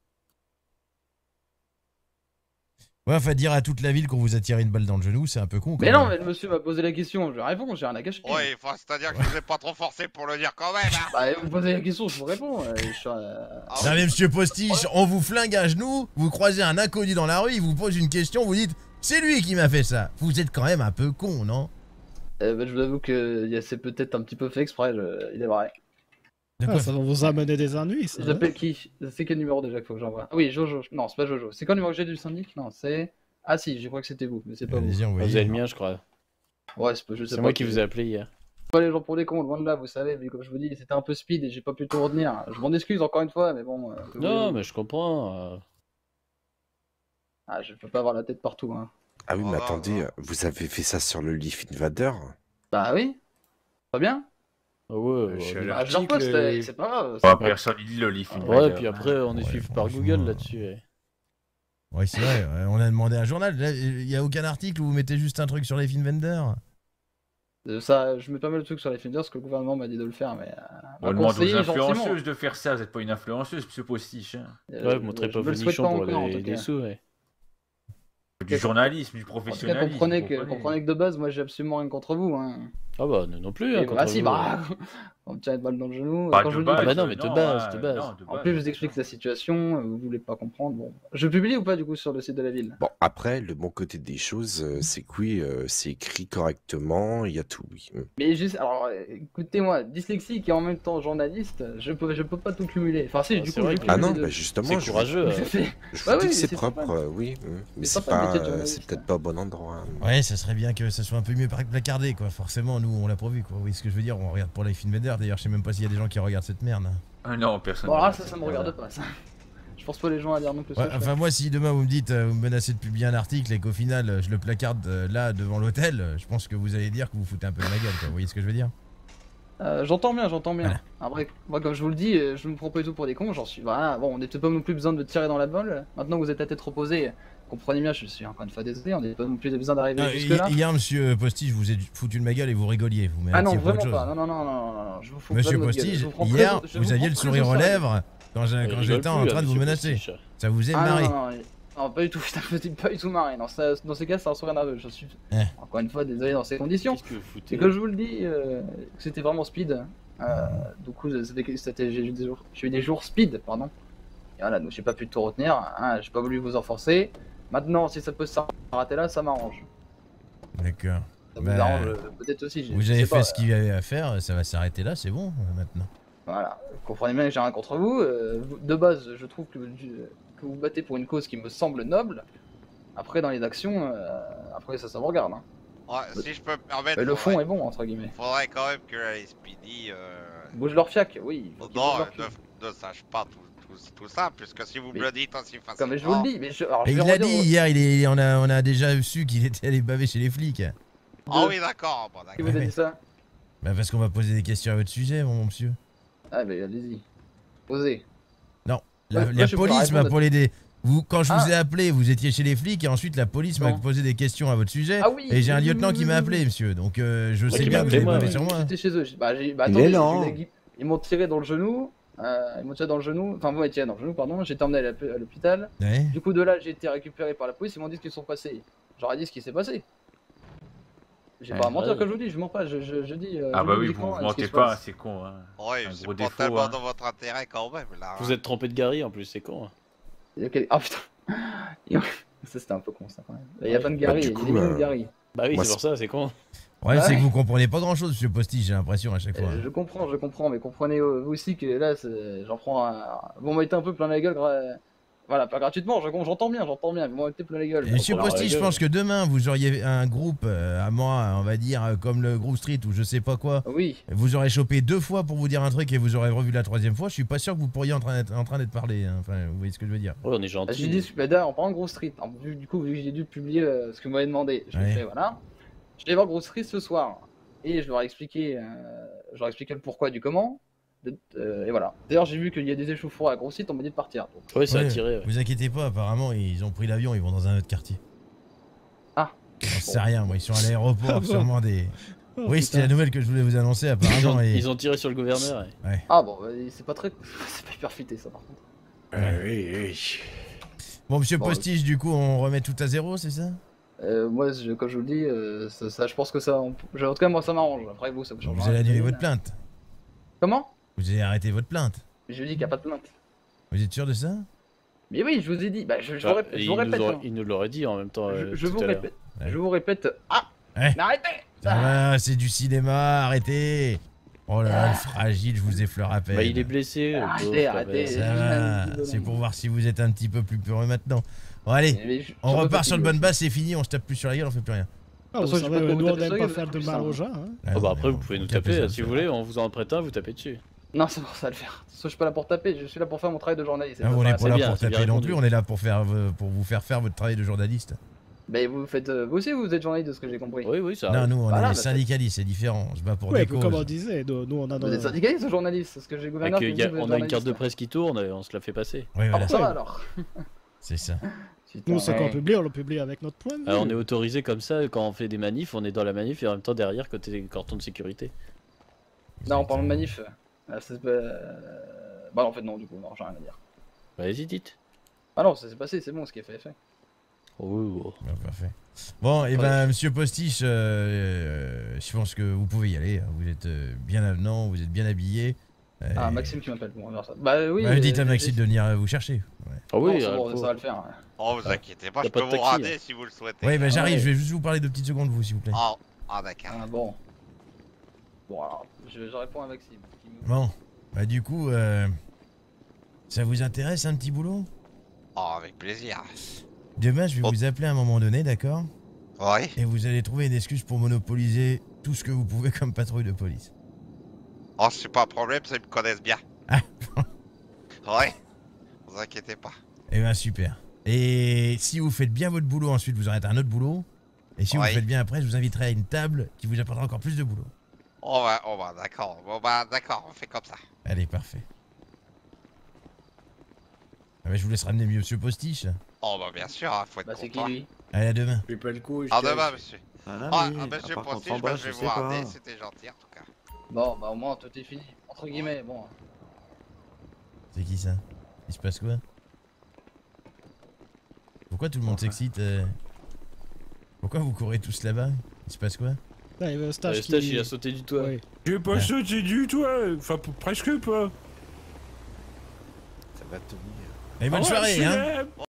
Ouais, enfin, dire à toute la ville qu'on vous a tiré une balle dans le genou, c'est un peu con. Mais non, mais le monsieur m'a posé la question, je réponds, j'ai rien à cacher. Ouais, c'est-à-dire que je vous ai pas trop forcé pour le dire quand même. Hein. Bah, vous me posez la question, je vous réponds. Non, mais monsieur Postiche, on vous flingue à genoux, vous croisez un inconnu dans la rue, il vous pose une question, vous dites c'est lui qui m'a fait ça. Vous êtes quand même un peu con, non? Bah, je vous avoue que c'est peut-être un petit peu fait exprès, il est vrai. Ça va vous amener des ennuis, ça. J'appelle qui? C'est quel numéro déjà qu'il faut que j'envoie? Ah oui, Jojo. Non, c'est pas Jojo. C'est quoi le numéro que j'ai du syndic? Non, c'est... Ah si, je crois que c'était vous, mais c'est pas vous. Vous avez le mien, je crois. Ouais, je sais pas. C'est moi qui vous ai appelé hier. Pas les gens pour des cons, loin de là, vous savez, mais comme je vous dis, c'était un peu speed et j'ai pas pu tout retenir. Je m'en excuse encore une fois, mais bon... non, mais je comprends. Ah, je peux pas avoir la tête partout, hein. Ah oui, mais attendez, vous avez fait ça sur le Leaf Invader? Bah oui. Pas bien? Ah ouais, je le reposte, c'est pas grave. Personne il lit le Leaf Invader. Ouais, puis après, on est suivi par Google là-dessus. Ouais, c'est vrai, on a demandé à un journal. Il n'y a aucun article où vous mettez juste un truc sur les Finvender. Ça, je mets pas mal de trucs sur les Finvender parce que le gouvernement m'a dit de le faire, mais... On demande aux influenceuses de faire ça, vous n'êtes pas une influenceuse, monsieur Postiche. Hein. Ouais, vous montrez pas vos nichons pour des sous, ouais. Du journalisme, du professionnalisme. Comprenez que de base, moi j'ai absolument rien contre vous. Hein. Ah bah non plus. Hein, bah si, bah on me tire une balle dans le genou. Bah, non, mais de base. En plus, je vous explique la situation, vous voulez pas comprendre. Bon, je publie ou pas du coup sur le site de la ville? Bon, après, le bon côté des choses, c'est que oui, c'est écrit correctement, il y a tout, oui. Mais juste, alors, écoutez-moi, dyslexique et en même temps journaliste, je peux pas tout cumuler. Enfin, si, du coup, ah non, bah justement, c'est courageux. Je vous dis que c'est propre, oui, mais c'est peut-être pas au bon endroit. Ouais, ça serait bien que ça soit un peu mieux placardé, quoi. Forcément, nous, on l'a pas vu, quoi. Oui, ce que je veux dire, on regarde pour Life Invader. D'ailleurs, je sais même pas s'il y a des gens qui regardent cette merde. Ah non, personne. Bon, alors ça me regarde pas, ça. Je force pas les gens à dire non plus. Ouais, enfin, moi, si demain vous me dites, vous me menacez de publier un article et qu'au final, je le placarde là devant l'hôtel, je pense que vous allez dire que vous foutez un peu de ma gueule, quoi. Vous voyez ce que je veux dire? J'entends bien. Voilà. Après, moi, comme je vous le dis, je me prends pas du tout pour des cons, j'en suis. Voilà, bon, on n'est peut-être pas non plus besoin de tirer dans la balle. Maintenant que vous êtes à tête reposée, comprenez bien, je suis encore une fois désolé, on n'est pas non plus besoin d'arriver jusque-là. Hier, monsieur Postiche, vous êtes foutu de ma gueule et vous rigoliez. Vous ah non, vraiment pas. Non, je vous fous monsieur pas de Postiche, hier, vous aviez le sourire aux lèvres quand j'étais en train de vous menacer. Ça vous est marré. Non, pas du tout, je t'ai pas du tout marré. Dans ces cas, ça ressort nerveux. Je suis encore une fois désolé dans ces conditions. Et que je vous le dis, c'était vraiment speed. Du coup, j'ai eu des jours speed, pardon. Et voilà, donc j'ai pas pu tout retenir. Hein, j'ai pas voulu vous enforcer. Maintenant, si ça peut s'arrêter là, ça m'arrange. D'accord. Ça vous arrange peut-être aussi. Vous avez fait ce qu'il y avait à faire, ça va s'arrêter là, c'est bon maintenant. Voilà, vous comprenez bien que j'ai rien contre vous. De base, je trouve que vous battez pour une cause qui me semble noble. Après, dans les actions, après ça vous regarde. Hein. Ouais, si je peux me permettre. Mais le fond est bon, entre guillemets. Faudrait quand même que la SPD. Bouge leur fiac, oui. Non, ne sache pas tout ça, puisque si vous me le dites aussi facilement. Comme je vous le dis, mais il l'a dit hier, on a déjà su qu'il était allé baver chez les flics. Ah oui, d'accord. Bon, qui vous a dit ça? Bah parce qu'on va poser des questions à votre sujet, mon monsieur. Ah bah allez-y. Posez. Non, la police m'a pour l'aider. Quand je vous ai appelé, vous étiez chez les flics et ensuite la police m'a posé des questions à votre sujet. Ah oui, et j'ai un lieutenant qui m'a appelé, monsieur. Donc je sais bien que vous avez bavé sur moi. J'étais chez eux. Attendez, ils m'ont tiré dans le genou. Enfin, vous m'avez tiré dans le genou, pardon. J'ai été emmené à l'hôpital. Ouais. Du coup, de là, j'ai été récupéré par la police. Ils m'ont dit ce qu'ils sont passés. J'aurais dit ce qui s'est passé. J'ai pas à mentir que je vous dis, je mens pas. Je dis. Ah bah oui, vous mentez pas, c'est con. Hein. Ouais, c'est pas tellement dans votre intérêt quand même là. Vous êtes trompé de Gary en plus, c'est con. Ah putain. Ça c'était un peu con ça quand même. Il y a pas de Gary, il y a de Gary. Bah oui, c'est pour ça, c'est con. Ouais, c'est que vous comprenez pas grand chose, monsieur Posti, j'ai l'impression à chaque fois. Je comprends, mais comprenez vous aussi que là, j'en prends un. Vous m'avez été un peu plein la gueule, voilà, pas gratuitement, j'entends bien, vous m'avez été plein la gueule. Monsieur Posti, je pense que demain vous auriez un groupe à moi, on va dire, comme le Groove Street ou je sais pas quoi. Oui. Vous aurez chopé 2 fois pour vous dire un truc et vous aurez revu la 3e fois, je suis pas sûr que vous pourriez en train d'être parlé. Hein. Enfin, vous voyez ce que je veux dire. Ouais, on est gentil. J'ai dit, d'ailleurs, en parlant de Groove Street, du coup, vu que j'ai dû publier ce que vous m'avez demandé, je l'ai fait, voilà. Je vais voir Groove Street ce soir. Et je leur ai expliqué le pourquoi du comment. Et voilà. D'ailleurs, j'ai vu qu'il y a des échauffourées à Groove Street, on m'a dit de partir. Oui, ça a tiré. Ouais. Vous inquiétez pas, apparemment, ils ont pris l'avion, ils vont dans un autre quartier. Ah. J'en sais rien, moi, ils sont à l'aéroport, sûrement des. Oui, c'était la nouvelle que je voulais vous annoncer, apparemment. Ils ont tiré sur le gouverneur. Ouais. Ah bon, c'est pas hyper fité ça, par contre. Oui. Bon, monsieur Postiche, du coup, on remet tout à zéro, c'est ça? Moi, comme je vous le dis, ça, je pense que ça. En tout cas, moi, ça m'arrange. Après, vous, ça me change. Vous allez annuler votre plainte. Comment? Vous allez arrêter votre plainte. Je vous dis qu'il n'y a pas de plainte. Vous êtes sûr de ça? Mais oui, je vous ai dit. Bah, je vous répète. Il nous l'aurait dit en même temps. Je vous répète. Je vous répète. Ah! Ouais. Mais arrêtez! Ah, c'est du cinéma, arrêtez! Oh là là, le fragile, je vous effleure à peine. Bah, il est blessé. Arrêtez. Ça va, c'est pour voir si vous êtes un petit peu plus peureux maintenant. Bon, allez, on repart sur le bonne base, c'est fini, on se tape plus sur la gueule, on fait plus rien. Ah, vous savez, nous, on n'aime pas faire de mal aux gens. Hein. Bah après, vous pouvez nous taper, si vous voulez, on vous en prête un, vous tapez dessus. Non, c'est pour ça le faire. Je suis pas là pour taper, je suis là pour faire mon travail de journaliste. On n'est pas là pour taper non plus, on est là pour vous faire faire votre travail de journaliste. Mais vous faites, vous aussi vous êtes journaliste de ce que j'ai compris. Oui, ça. Non, nous on est syndicalistes, c'est différent. On se bat pour des causes. Comme on disait, nous on a. Vous êtes syndicaliste ou journaliste? Parce que j'ai gouverneur. On a une carte de presse qui tourne, on se la fait passer. Oui, voilà. Ça va alors. C'est ça. Nous, ce qu'on publie, on le publie avec notre point de vue. On est autorisé comme ça quand on fait des manifs, on est dans la manif et en même temps derrière côté des cordons de sécurité. Non, en parlant de manif, bah en fait non, du coup, non, j'ai rien à dire. Bah vas-y, dites. Ah non, ça s'est passé, c'est bon, ce qui est fait est fait. Oh. Parfait. Bon, et ben, monsieur Postiche, je pense que vous pouvez y aller. Vous êtes bien avenant, vous êtes bien habillé. Ah, Maxime qui m'appelle pour voir ça. Bah oui. Dites à Maxime de venir vous chercher. Ouais. Ah oui, bon, ça va le faire. Ouais. Oh, vous inquiétez pas, je peux vous ramener si vous le souhaitez. Oui, bah j'arrive, je vais juste vous parler 2 petites secondes, vous, s'il vous plaît. Ah, d'accord. Ah, bon. Bon, alors, je réponds à Maxime. Bon, bah du coup, ça vous intéresse un petit boulot? Oh, avec plaisir. Demain, je vais vous appeler à un moment donné, d'accord? Ouais. Et vous allez trouver une excuse pour monopoliser tout ce que vous pouvez comme patrouille de police. Oh, c'est pas un problème, ça ils me connaissent bien. Ah. Ouais. Vous inquiétez pas. Eh ben super. Et si vous faites bien votre boulot, ensuite vous aurez un autre boulot. Et si vous faites bien après, je vous inviterai à une table qui vous apportera encore plus de boulot. Oh bah d'accord. Bon bah d'accord, on fait comme ça. Allez, parfait. Ah bah, je vous laisse ramener monsieur Postiche. Oh bah bien sûr, hein, faut être c'est content. qui lui? Allez, à demain. Fais pas le coup. À demain, monsieur. Monsieur monsieur Postiche, je vais vous ramener, c'était gentil en tout cas. Bon, bah au moins tout est fini. Entre guillemets, bon. C'est qui ça? Il se passe quoi? Pourquoi tout le monde s'excite Pourquoi vous courez tous là-bas? Il se passe quoi? Là, il y a Eustache il a sauté du toit. J'ai pas sauté du toit, enfin presque pas. Ça va tenir. Allez, bonne soirée, hein.